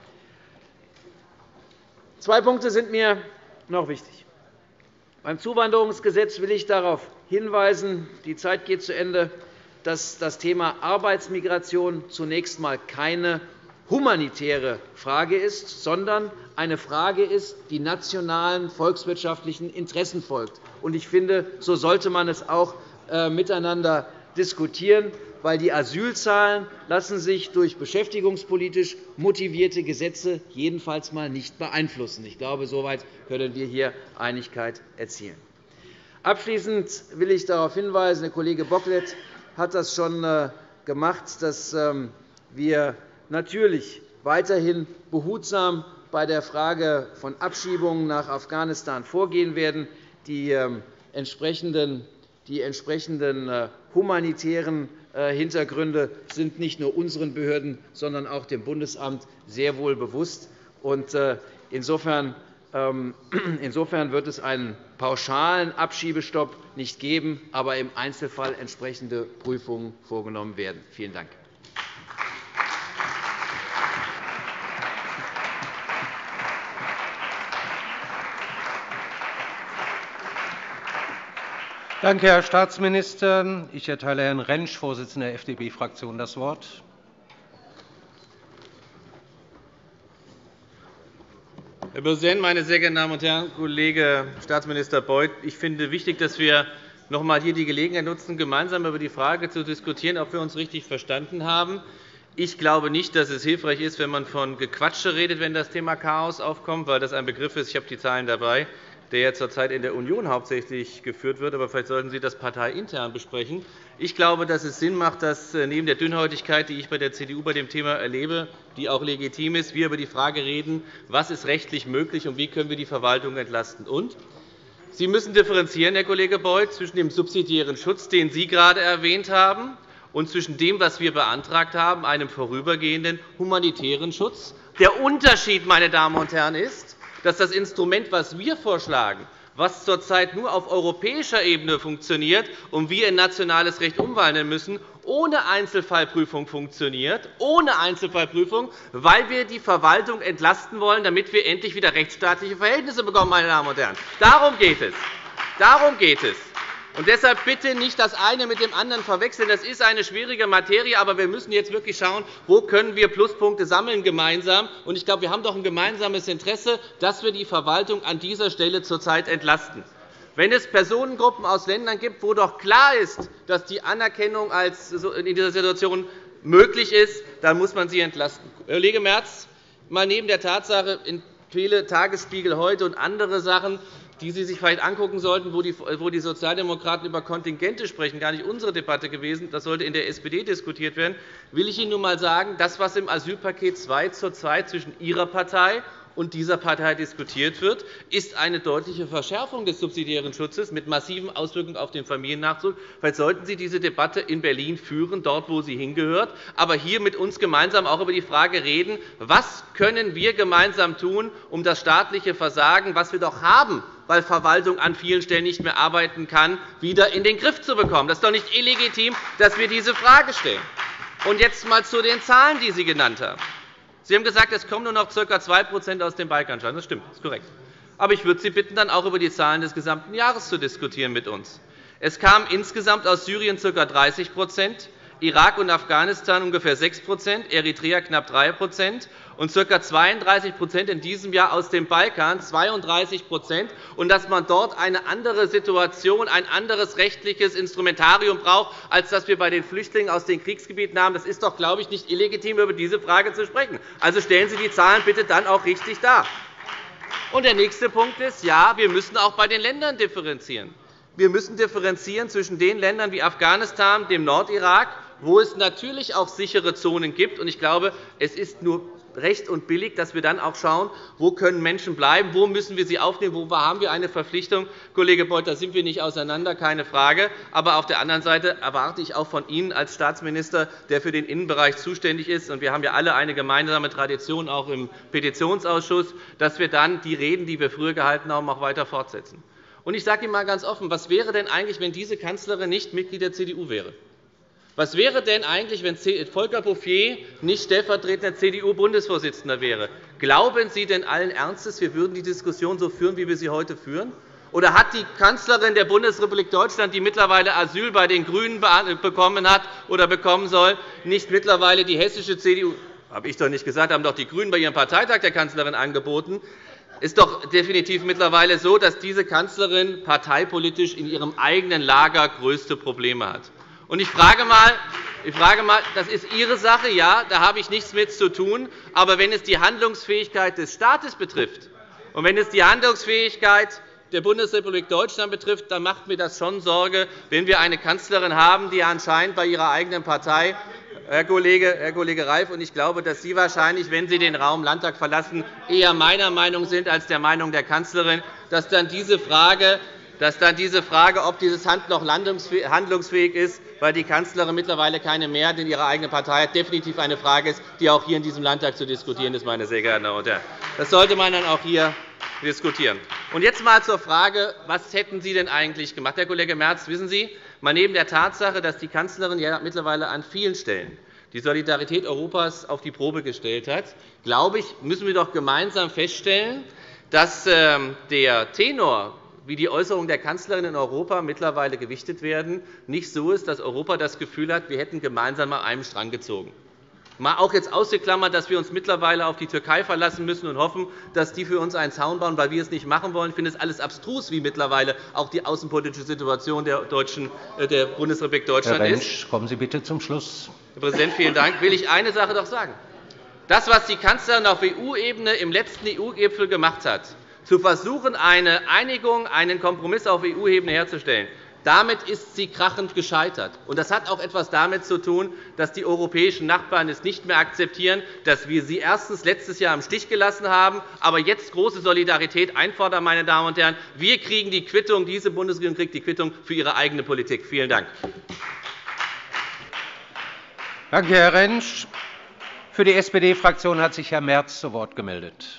2 Punkte sind mir noch wichtig. Beim Zuwanderungsgesetz will ich darauf hinweisen, die Zeit geht zu Ende, dass das Thema Arbeitsmigration zunächst einmal keine humanitäre Frage ist, sondern eine Frage ist, die nationalen volkswirtschaftlichen Interessen folgt. Ich finde, so sollte man es auch miteinander diskutieren, weil die Asylzahlen lassen sich durch beschäftigungspolitisch motivierte Gesetze jedenfalls einmal nicht beeinflussen. Ich glaube, soweit können wir hier Einigkeit erzielen. Abschließend will ich darauf hinweisen, der Kollege Bocklet hat das schon gemacht, dass wir natürlich weiterhin behutsam bei der Frage von Abschiebungen nach Afghanistan vorgehen werden. Die entsprechenden humanitären Hintergründe sind nicht nur unseren Behörden, sondern auch dem Bundesamt sehr wohl bewusst. Insofern wird es einen pauschalen Abschiebestopp nicht geben, aber im Einzelfall entsprechende Prüfungen vorgenommen werden. Vielen Dank. Danke, Herr Staatsminister. Ich erteile Herrn Rentsch, Vorsitzender der FDP-Fraktion, das Wort. Herr Präsident, meine sehr geehrten Damen und Herren! Kollege Staatsminister Beuth, ich finde wichtig, dass wir noch einmal hier die Gelegenheit nutzen, gemeinsam über die Frage zu diskutieren, ob wir uns richtig verstanden haben. Ich glaube nicht, dass es hilfreich ist, wenn man von Gequatsche redet, wenn das Thema Chaos aufkommt, weil das ein Begriff ist, ich habe die Zahlen dabei, der ja zurzeit in der Union hauptsächlich geführt wird. Aber vielleicht sollten Sie das parteiintern besprechen. Ich glaube, dass es Sinn macht, dass neben der Dünnhäutigkeit, die ich bei der CDU bei dem Thema erlebe, die auch legitim ist, wir über die Frage reden, was ist rechtlich möglich und wie können wir die Verwaltung entlasten. Und Sie müssen differenzieren, Herr Kollege Beuth, zwischen dem subsidiären Schutz, den Sie gerade erwähnt haben, und zwischen dem, was wir beantragt haben, einem vorübergehenden humanitären Schutz. Der Unterschied, meine Damen und Herren, ist, dass das Instrument, das wir vorschlagen, was zurzeit nur auf europäischer Ebene funktioniert und wir in nationales Recht umwandeln müssen, ohne Einzelfallprüfung funktioniert, ohne Einzelfallprüfung, weil wir die Verwaltung entlasten wollen, damit wir endlich wieder rechtsstaatliche Verhältnisse bekommen. Meine Damen und Herren. Darum geht es. Darum geht es. Und deshalb bitte nicht das eine mit dem anderen verwechseln. Das ist eine schwierige Materie, aber wir müssen jetzt wirklich schauen, wo können wir Pluspunkte sammeln gemeinsam. Und ich glaube, wir haben doch ein gemeinsames Interesse, dass wir die Verwaltung an dieser Stelle zurzeit entlasten. Wenn es Personengruppen aus Ländern gibt, wo doch klar ist, dass die Anerkennung in dieser Situation möglich ist, dann muss man sie entlasten. Kollege Merz, mal neben der Tatsache, in viele Tagesspiegel heute und andere Sachen, die Sie sich vielleicht angucken sollten, wo die Sozialdemokraten über Kontingente sprechen, gar nicht unsere Debatte gewesen. Das sollte in der SPD diskutiert werden. Will ich Ihnen nun einmal sagen, das, was im Asylpaket II zurzeit zwischen Ihrer Partei und dieser Partei diskutiert wird, ist eine deutliche Verschärfung des subsidiären Schutzes mit massiven Auswirkungen auf den Familiennachzug. Vielleicht sollten Sie diese Debatte in Berlin führen, dort, wo sie hingehört, aber hier mit uns gemeinsam auch über die Frage reden, was können wir gemeinsam tun, um das staatliche Versagen, das wir doch haben, weil Verwaltung an vielen Stellen nicht mehr arbeiten kann, wieder in den Griff zu bekommen. Das ist doch nicht illegitim, dass wir diese Frage stellen. Und jetzt einmal zu den Zahlen, die Sie genannt haben. Sie haben gesagt, es kommen nur noch ca. 2 aus dem Balkanstaaten. Das stimmt, das ist korrekt. Aber ich würde Sie bitten, dann auch über die Zahlen des gesamten Jahres zu diskutieren mit uns. Es kamen insgesamt aus Syrien ca. 30 Irak und Afghanistan ungefähr 6 Eritrea knapp 3 und ca. 32 in diesem Jahr aus dem Balkan, 32 und dass man dort eine andere Situation, ein anderes rechtliches Instrumentarium braucht, als das wir bei den Flüchtlingen aus den Kriegsgebieten haben. Das ist doch, glaube ich, nicht illegitim, über diese Frage zu sprechen. Also stellen Sie die Zahlen bitte dann auch richtig dar. Und der nächste Punkt ist, ja, wir müssen auch bei den Ländern differenzieren. Wir müssen differenzieren zwischen den Ländern wie Afghanistan, dem Nordirak, wo es natürlich auch sichere Zonen gibt. Ich glaube, es ist nur recht und billig, dass wir dann auch schauen, wo können Menschen bleiben, wo müssen wir sie aufnehmen, wo haben wir eine Verpflichtung. Kollege Beuth, da sind wir nicht auseinander, keine Frage. Aber auf der anderen Seite erwarte ich auch von Ihnen als Staatsminister, der für den Innenbereich zuständig ist, und wir haben ja alle eine gemeinsame Tradition, auch im Petitionsausschuss, dass wir dann die Reden, die wir früher gehalten haben, auch weiter fortsetzen. Und ich sage Ihnen einmal ganz offen, was wäre denn eigentlich, wenn diese Kanzlerin nicht Mitglied der CDU wäre? Was wäre denn eigentlich, wenn Volker Bouffier nicht stellvertretender CDU-Bundesvorsitzender wäre? Glauben Sie denn allen Ernstes, wir würden die Diskussion so führen, wie wir sie heute führen? Oder hat die Kanzlerin der Bundesrepublik Deutschland, die mittlerweile Asyl bei den GRÜNEN bekommen hat oder bekommen soll, nicht mittlerweile die hessische CDU? habe ich doch nicht gesagt, haben doch die GRÜNEN bei ihrem Parteitag der Kanzlerin angeboten. Es ist doch definitiv mittlerweile so, dass diese Kanzlerin parteipolitisch in ihrem eigenen Lager größte Probleme hat. Und ich frage mal, das ist Ihre Sache, ja, da habe ich nichts mit zu tun. Aber wenn es die Handlungsfähigkeit des Staates betrifft und wenn es die Handlungsfähigkeit der Bundesrepublik Deutschland betrifft, dann macht mir das schon Sorge, wenn wir eine Kanzlerin haben, die anscheinend bei ihrer eigenen Partei, Herr Kollege Reif, und ich glaube, dass Sie wahrscheinlich, wenn Sie den Raum Landtag verlassen, eher meiner Meinung sind als der Meinung der Kanzlerin, dass dann diese Frage, ob dieses Hand noch handlungsfähig ist, weil die Kanzlerin mittlerweile keine Mehrheit in ihrer eigenen Partei hat, definitiv eine Frage ist, die auch hier in diesem Landtag zu diskutieren ist, meine sehr geehrten Damen und Herren. Das sollte man dann auch hier diskutieren. Und jetzt einmal zur Frage, was hätten Sie denn eigentlich gemacht? Herr Kollege Merz, wissen Sie, mal neben der Tatsache, dass die Kanzlerin ja mittlerweile an vielen Stellen die Solidarität Europas auf die Probe gestellt hat, glaube ich, müssen wir doch gemeinsam feststellen, dass der Tenor, wie die Äußerungen der Kanzlerin in Europa mittlerweile gewichtet werden, nicht so ist, dass Europa das Gefühl hat, wir hätten gemeinsam an einem Strang gezogen. Mal auch jetzt ausgeklammert, dass wir uns mittlerweile auf die Türkei verlassen müssen und hoffen, dass die für uns einen Zaun bauen, weil wir es nicht machen wollen. Ich finde es alles abstrus, wie mittlerweile auch die außenpolitische Situation der Bundesrepublik Deutschland ist. Herr Rentsch, kommen Sie bitte zum Schluss. Herr Präsident, vielen Dank. Will ich eine Sache doch sagen. Das, was die Kanzlerin auf EU-Ebene im letzten EU-Gipfel gemacht hat, zu versuchen, eine Einigung, einen Kompromiss auf EU-Ebene herzustellen, damit ist sie krachend gescheitert. Das hat auch etwas damit zu tun, dass die europäischen Nachbarn es nicht mehr akzeptieren, dass wir sie erstens letztes Jahr im Stich gelassen haben, aber jetzt große Solidarität einfordern. Meine Damen und Herren. Wir kriegen die Quittung, diese Bundesregierung kriegt die Quittung für ihre eigene Politik. Vielen Dank. Danke, Herr Rentsch. Für die SPD-Fraktion hat sich Herr Merz zu Wort gemeldet.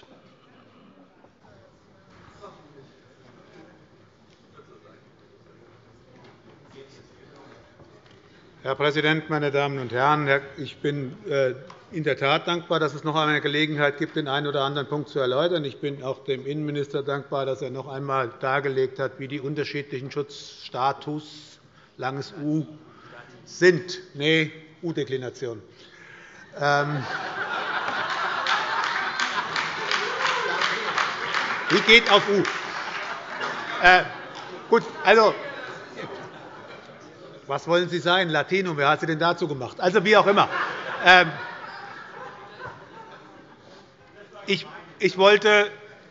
Herr Präsident, meine Damen und Herren! Ich bin in der Tat dankbar, dass es noch einmal eine Gelegenheit gibt, den einen oder anderen Punkt zu erläutern. Ich bin auch dem Innenminister dankbar, dass er noch einmal dargelegt hat, wie die unterschiedlichen Schutzstatus langes U sind. Nee, U-Deklination. Wie geht auf U? Gut, also was wollen Sie sein? Latinum, wer hat Sie denn dazu gemacht? Also wie auch immer. Ich wollte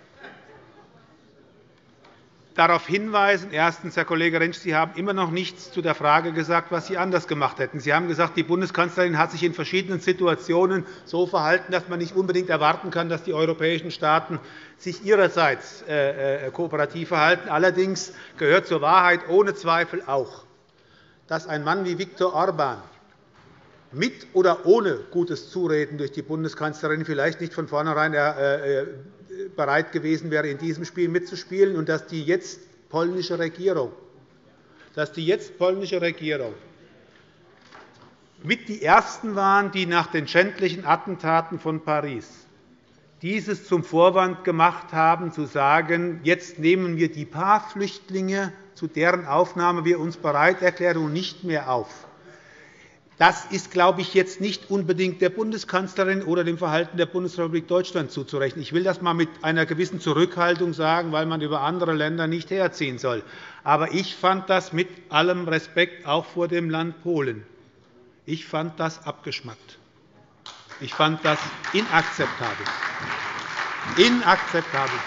darauf hinweisen, erstens, Herr Kollege Rentsch, Sie haben immer noch nichts zu der Frage gesagt, was Sie anders gemacht hätten. Sie haben gesagt, die Bundeskanzlerin hat sich in verschiedenen Situationen so verhalten, dass man nicht unbedingt erwarten kann, dass die europäischen Staaten sich ihrerseits kooperativ verhalten. Allerdings gehört zur Wahrheit ohne Zweifel auch, dass ein Mann wie Viktor Orbán mit oder ohne gutes Zureden durch die Bundeskanzlerin vielleicht nicht von vornherein bereit gewesen wäre, in diesem Spiel mitzuspielen, und dass die jetzt polnische Regierung mit die Ersten waren, die nach den schändlichen Attentaten von Paris dieses zum Vorwand gemacht haben, zu sagen, jetzt nehmen wir die paar Flüchtlinge, zu deren Aufnahme wir uns bereit erklären, nicht mehr auf. Das ist, glaube ich, jetzt nicht unbedingt der Bundeskanzlerin oder dem Verhalten der Bundesrepublik Deutschland zuzurechnen. Ich will das einmal mit einer gewissen Zurückhaltung sagen, weil man über andere Länder nicht herziehen soll. Aber ich fand das mit allem Respekt auch vor dem Land Polen. Ich fand das abgeschmackt. Ich fand das inakzeptabel. Inakzeptabel.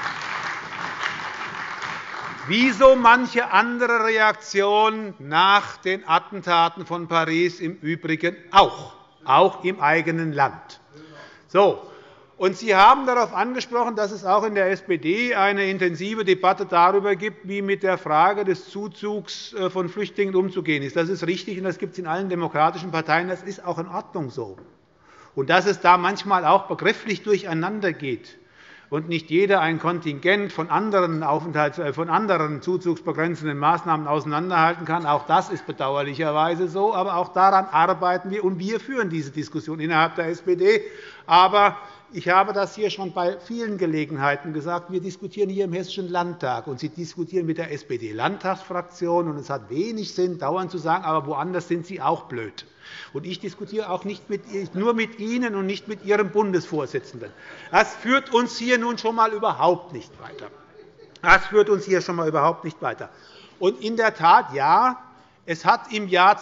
Wie so manche andere Reaktion nach den Attentaten von Paris im Übrigen auch im eigenen Land. So. Und Sie haben darauf angesprochen, dass es auch in der SPD eine intensive Debatte darüber gibt, wie mit der Frage des Zuzugs von Flüchtlingen umzugehen ist. Das ist richtig, und das gibt es in allen demokratischen Parteien. Das ist auch in Ordnung so. Und dass es da manchmal auch begrifflich durcheinander geht und nicht jeder ein Kontingent von anderen zuzugsbegrenzenden Maßnahmen auseinanderhalten kann, auch das ist bedauerlicherweise so. Aber auch daran arbeiten wir, und wir führen diese Diskussion innerhalb der SPD. Aber ich habe das hier schon bei vielen Gelegenheiten gesagt. Wir diskutieren hier im Hessischen Landtag, und Sie diskutieren mit der SPD-Landtagsfraktion. Und es hat wenig Sinn, dauernd zu sagen, aber woanders sind Sie auch blöd. Und ich diskutiere auch nicht nur mit Ihnen und nicht mit Ihrem Bundesvorsitzenden. Das führt uns hier nun schon einmal überhaupt nicht weiter. Das führt uns hier schon einmal überhaupt nicht weiter. Und in der Tat, ja, es hat im Jahr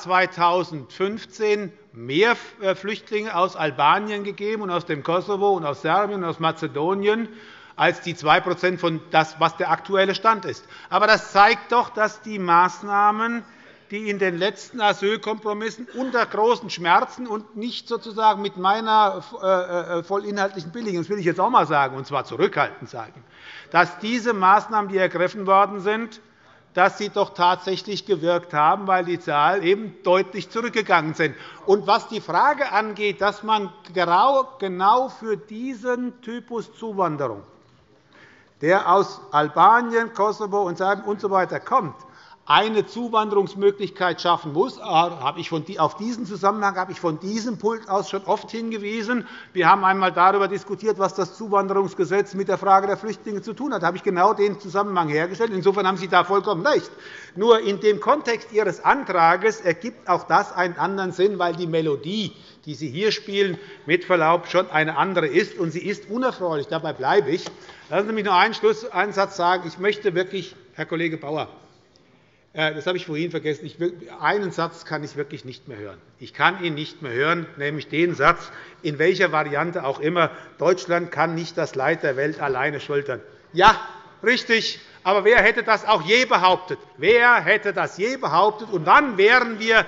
2015 mehr Flüchtlinge aus Albanien gegeben und aus dem Kosovo und aus Serbien und aus Mazedonien als die 2 von das, was der aktuelle Stand ist. Aber das zeigt doch, dass die Maßnahmen, die in den letzten Asylkompromissen unter großen Schmerzen und nicht sozusagen mit meiner vollinhaltlichen Billigung, das will ich jetzt auch einmal sagen, und zwar zurückhaltend sagen, dass diese Maßnahmen, die ergriffen worden sind, dass sie doch tatsächlich gewirkt haben, weil die Zahlen eben deutlich zurückgegangen sind. Und was die Frage angeht, dass man genau für diesen Typus Zuwanderung, der aus Albanien, Kosovo und Serbien usw. kommt, eine Zuwanderungsmöglichkeit schaffen muss. Auf diesen Zusammenhang habe ich von diesem Pult aus schon oft hingewiesen. Wir haben einmal darüber diskutiert, was das Zuwanderungsgesetz mit der Frage der Flüchtlinge zu tun hat. Da habe ich genau den Zusammenhang hergestellt. Insofern haben Sie da vollkommen recht. Nur in dem Kontext Ihres Antrags ergibt auch das einen anderen Sinn, weil die Melodie, die Sie hier spielen, mit Verlaub schon eine andere ist, und sie ist unerfreulich. Dabei bleibe ich. Lassen Sie mich noch einen Satz sagen. Ich möchte wirklich, Herr Kollege Bauer, das habe ich vorhin vergessen. Einen Satz kann ich wirklich nicht mehr hören. Ich kann ihn nicht mehr hören, nämlich den Satz, in welcher Variante auch immer, Deutschland kann nicht das Leid der Welt alleine schultern. Ja, richtig. Aber wer hätte das auch je behauptet? Wer hätte das je behauptet? Und wann wären wir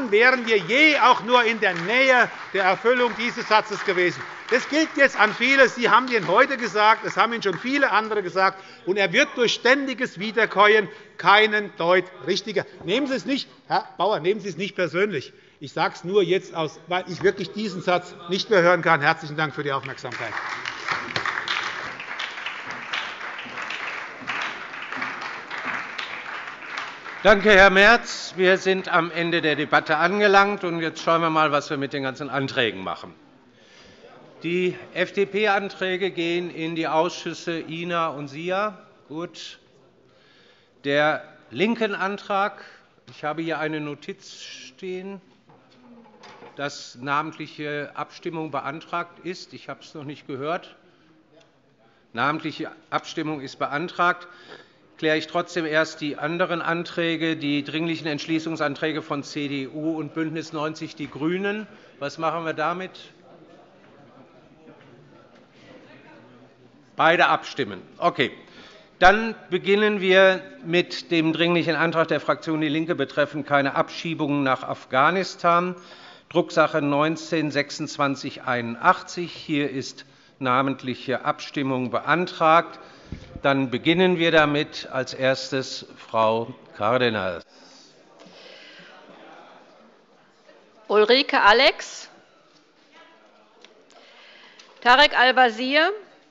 je auch nur in der Nähe der Erfüllung dieses Satzes gewesen? Das gilt jetzt an viele. Sie haben ihn heute gesagt, es haben ihn schon viele andere gesagt, und er wird durch ständiges Wiederkäuen keinen Deut richtiger. Nehmen Sie es nicht, Herr Bauer, nehmen Sie es nicht persönlich. Ich sage es nur jetzt, weil ich wirklich diesen Satz nicht mehr hören kann. Herzlichen Dank für die Aufmerksamkeit. Danke, Herr Merz. Wir sind am Ende der Debatte angelangt. Und jetzt schauen wir einmal, was wir mit den ganzen Anträgen machen. Die FDP-Anträge gehen in die Ausschüsse INA und SIA. Gut. Der linken Antrag, ich habe hier eine Notiz stehen, dass namentliche Abstimmung beantragt ist. Ich habe es noch nicht gehört. Namentliche Abstimmung ist beantragt. Kläre ich trotzdem erst die anderen Anträge, die Dringlichen Entschließungsanträge von CDU und BÜNDNIS 90 die GRÜNEN. Was machen wir damit? Beide abstimmen. Okay. Dann beginnen wir mit dem Dringlichen Antrag der Fraktion DIE LINKE betreffend keine Abschiebungen nach Afghanistan, Drucksache 19-2681. Hier ist namentliche Abstimmung beantragt. Dann beginnen wir damit. Als erstes Frau Cárdenas. Ulrike Alex, Tarek Al-Wazir,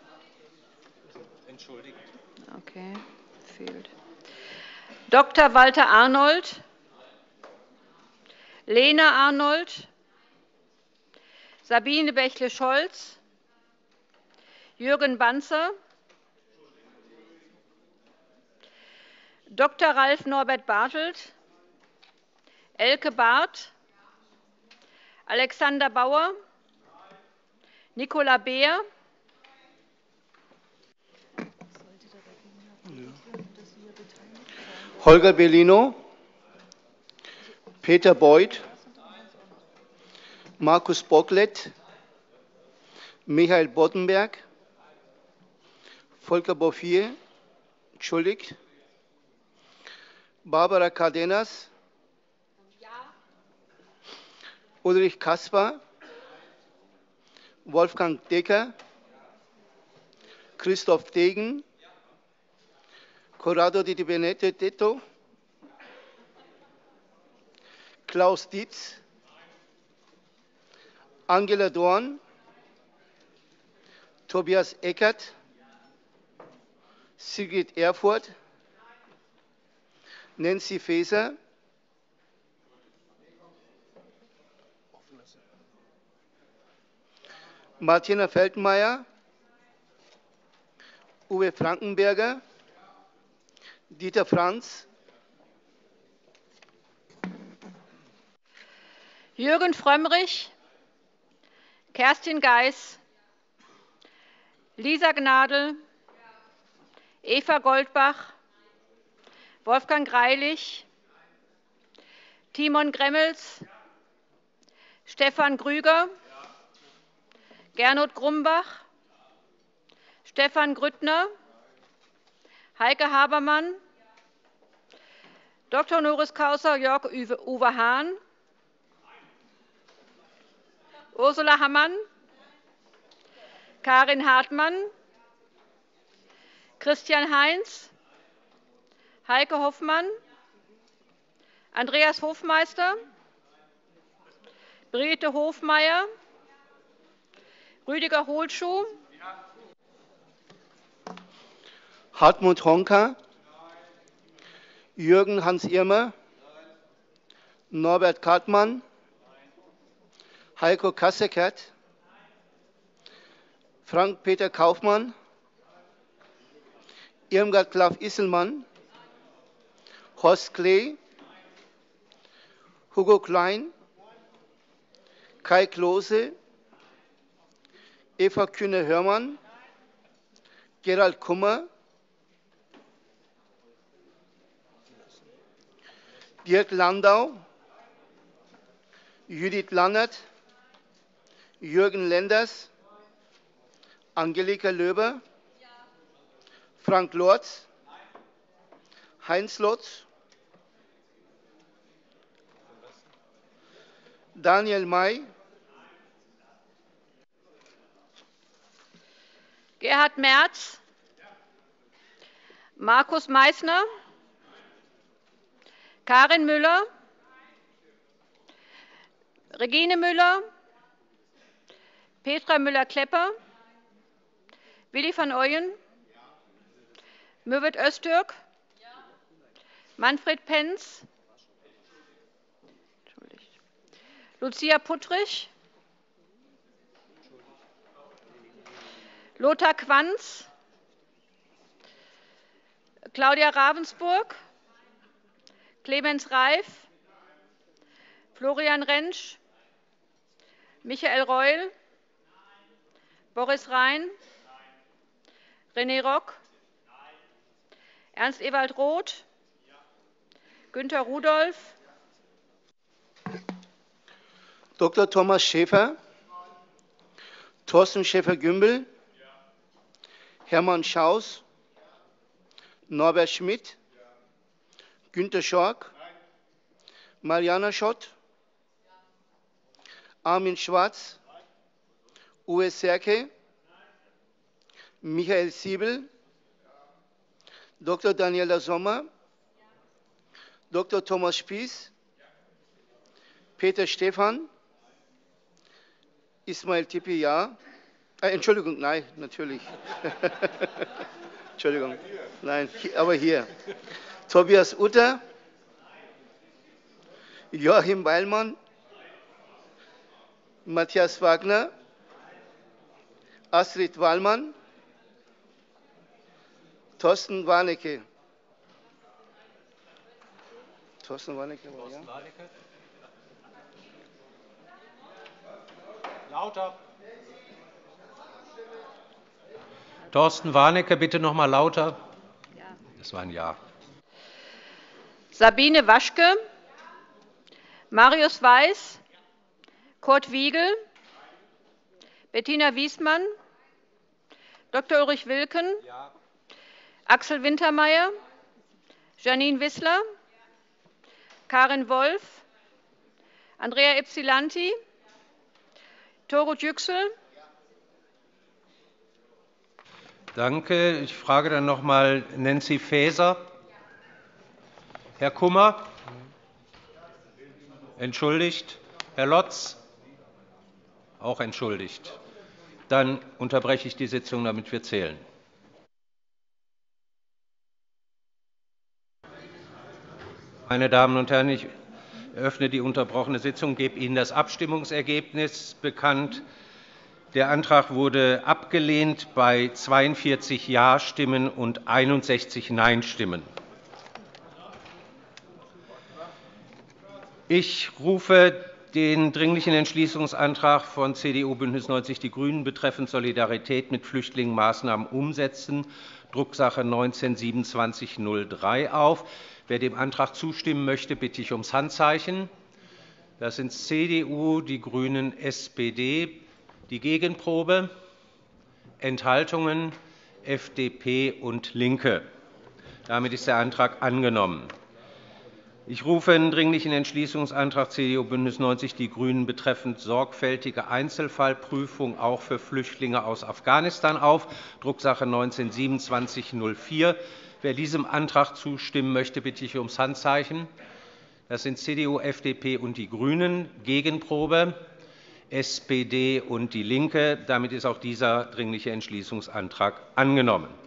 okay, fehlt. Dr. Walter Arnold, Lena Arnold, Sabine Bächle-Scholz, Jürgen Banzer, Dr. Ralf Norbert Bartelt, Elke Barth, Alexander Bauer, Nicola Beer, Holger Bellino, Peter Beuth, Markus Bocklet, Michael Boddenberg, Volker Bouffier, entschuldigt, Barbara Cárdenas, Ulrich Caspar, Wolfgang Decker, Christoph Degen, Corrado Di Benedetto, Klaus Dietz, Angela Dorn, Tobias Eckert, Sigrid Erfurth, Nancy Faeser, Martina Feldmayer, Uwe Frankenberger, Dieter Franz, Jürgen Frömmrich, Kerstin Geis, Lisa Gnadl, Eva Goldbach, Wolfgang Greilich, Timon Gremmels, Stefan Grüger, Gernot Grumbach, Stefan Grüttner, Heike Habermann, Dr. Honoris Causa Jörg-Uwe Hahn, Ursula Hammann, Karin Hartmann, Christian Heinz, Heike Hoffmann, Andreas Hofmeister, Brigitte Hofmeier, Rüdiger Hohlschuh, Hartmut Honka, Jürgen Hans-Irmer, Norbert Kartmann, Heiko Kasseckert, Frank-Peter Kaufmann, Irmgard Klaff-Isselmann, Horst Klee, Hugo Klein, Kai Klose, Eva Kühne-Hörmann, Gerald Kummer, Dirk Landau, Judith Lannert, Jürgen Lenders, Angelika Löber, Frank Lorz, Heinz Lotz, Daniel May, Gerhard Merz, Markus Meissner, Karin Müller, Regine Müller, Petra Müller-Klepper, Willi van Ooyen, Mürvet Öztürk, Manfred Penz, Lucia Puttrich, Lothar Quanz, Claudia Ravensburg, Clemens Reif, Florian Rentsch, Michael Reul, Boris Rhein, René Rock, Ernst Ewald Roth, Günter Rudolph, Dr. Thomas Schäfer, Thorsten Schäfer-Gümbel, Hermann Schaus, Norbert Schmidt, Günter Schork, Mariana Schott, Armin Schwarz, Uwe Serke, Michael Siebel, Dr. Daniela Sommer, Dr. Thomas Spieß, Peter Stephan, Ismail Tippi, ja. Entschuldigung, nein, natürlich. Entschuldigung, nein, aber hier. Tobias Utter, Joachim Weilmann, Matthias Wagner, Astrid Wallmann, Thorsten Warnecke. Thorsten Warnecke, ja. Lauter. Thorsten Warnecke, bitte noch mal lauter. Das war ein Ja. Sabine Waschke, Marius Weiß, Kurt Wiegel, Bettina Wiesmann, Dr. Ulrich Wilken, Ja. Axel Wintermeyer, Janine Wissler, Karin Wolf, Andrea Ypsilanti, Torut Yüksel. Danke. Ich frage dann noch mal Nancy Faeser. Herr Kummer? Entschuldigt. Herr Lotz? Auch entschuldigt. Dann unterbreche ich die Sitzung, damit wir zählen. Meine Damen und Herren, ich eröffne die unterbrochene Sitzung und gebe Ihnen das Abstimmungsergebnis bekannt. Der Antrag wurde abgelehnt bei 42 Ja-Stimmen und 61 Nein-Stimmen. Ich rufe den Dringlichen Entschließungsantrag von CDU, BÜNDNIS 90 die GRÜNEN betreffend Solidarität mit Flüchtlingen Maßnahmen umsetzen, Drucksache 19-2703 auf. Wer dem Antrag zustimmen möchte, bitte ich ums Handzeichen. Das sind CDU, die GRÜNEN, SPD. Die Gegenprobe? Enthaltungen? FDP und LINKE. Damit ist der Antrag angenommen. Ich rufe den Dringlichen Entschließungsantrag CDU, BÜNDNIS 90 die GRÜNEN betreffend sorgfältige Einzelfallprüfung auch für Flüchtlinge aus Afghanistan auf, Drucksache 19-2704. Wer diesem Antrag zustimmen möchte, bitte ich ums Handzeichen. Das sind CDU, FDP und die GRÜNEN. Gegenprobe? SPD und DIE LINKE. Damit ist auch dieser Dringliche Entschließungsantrag angenommen.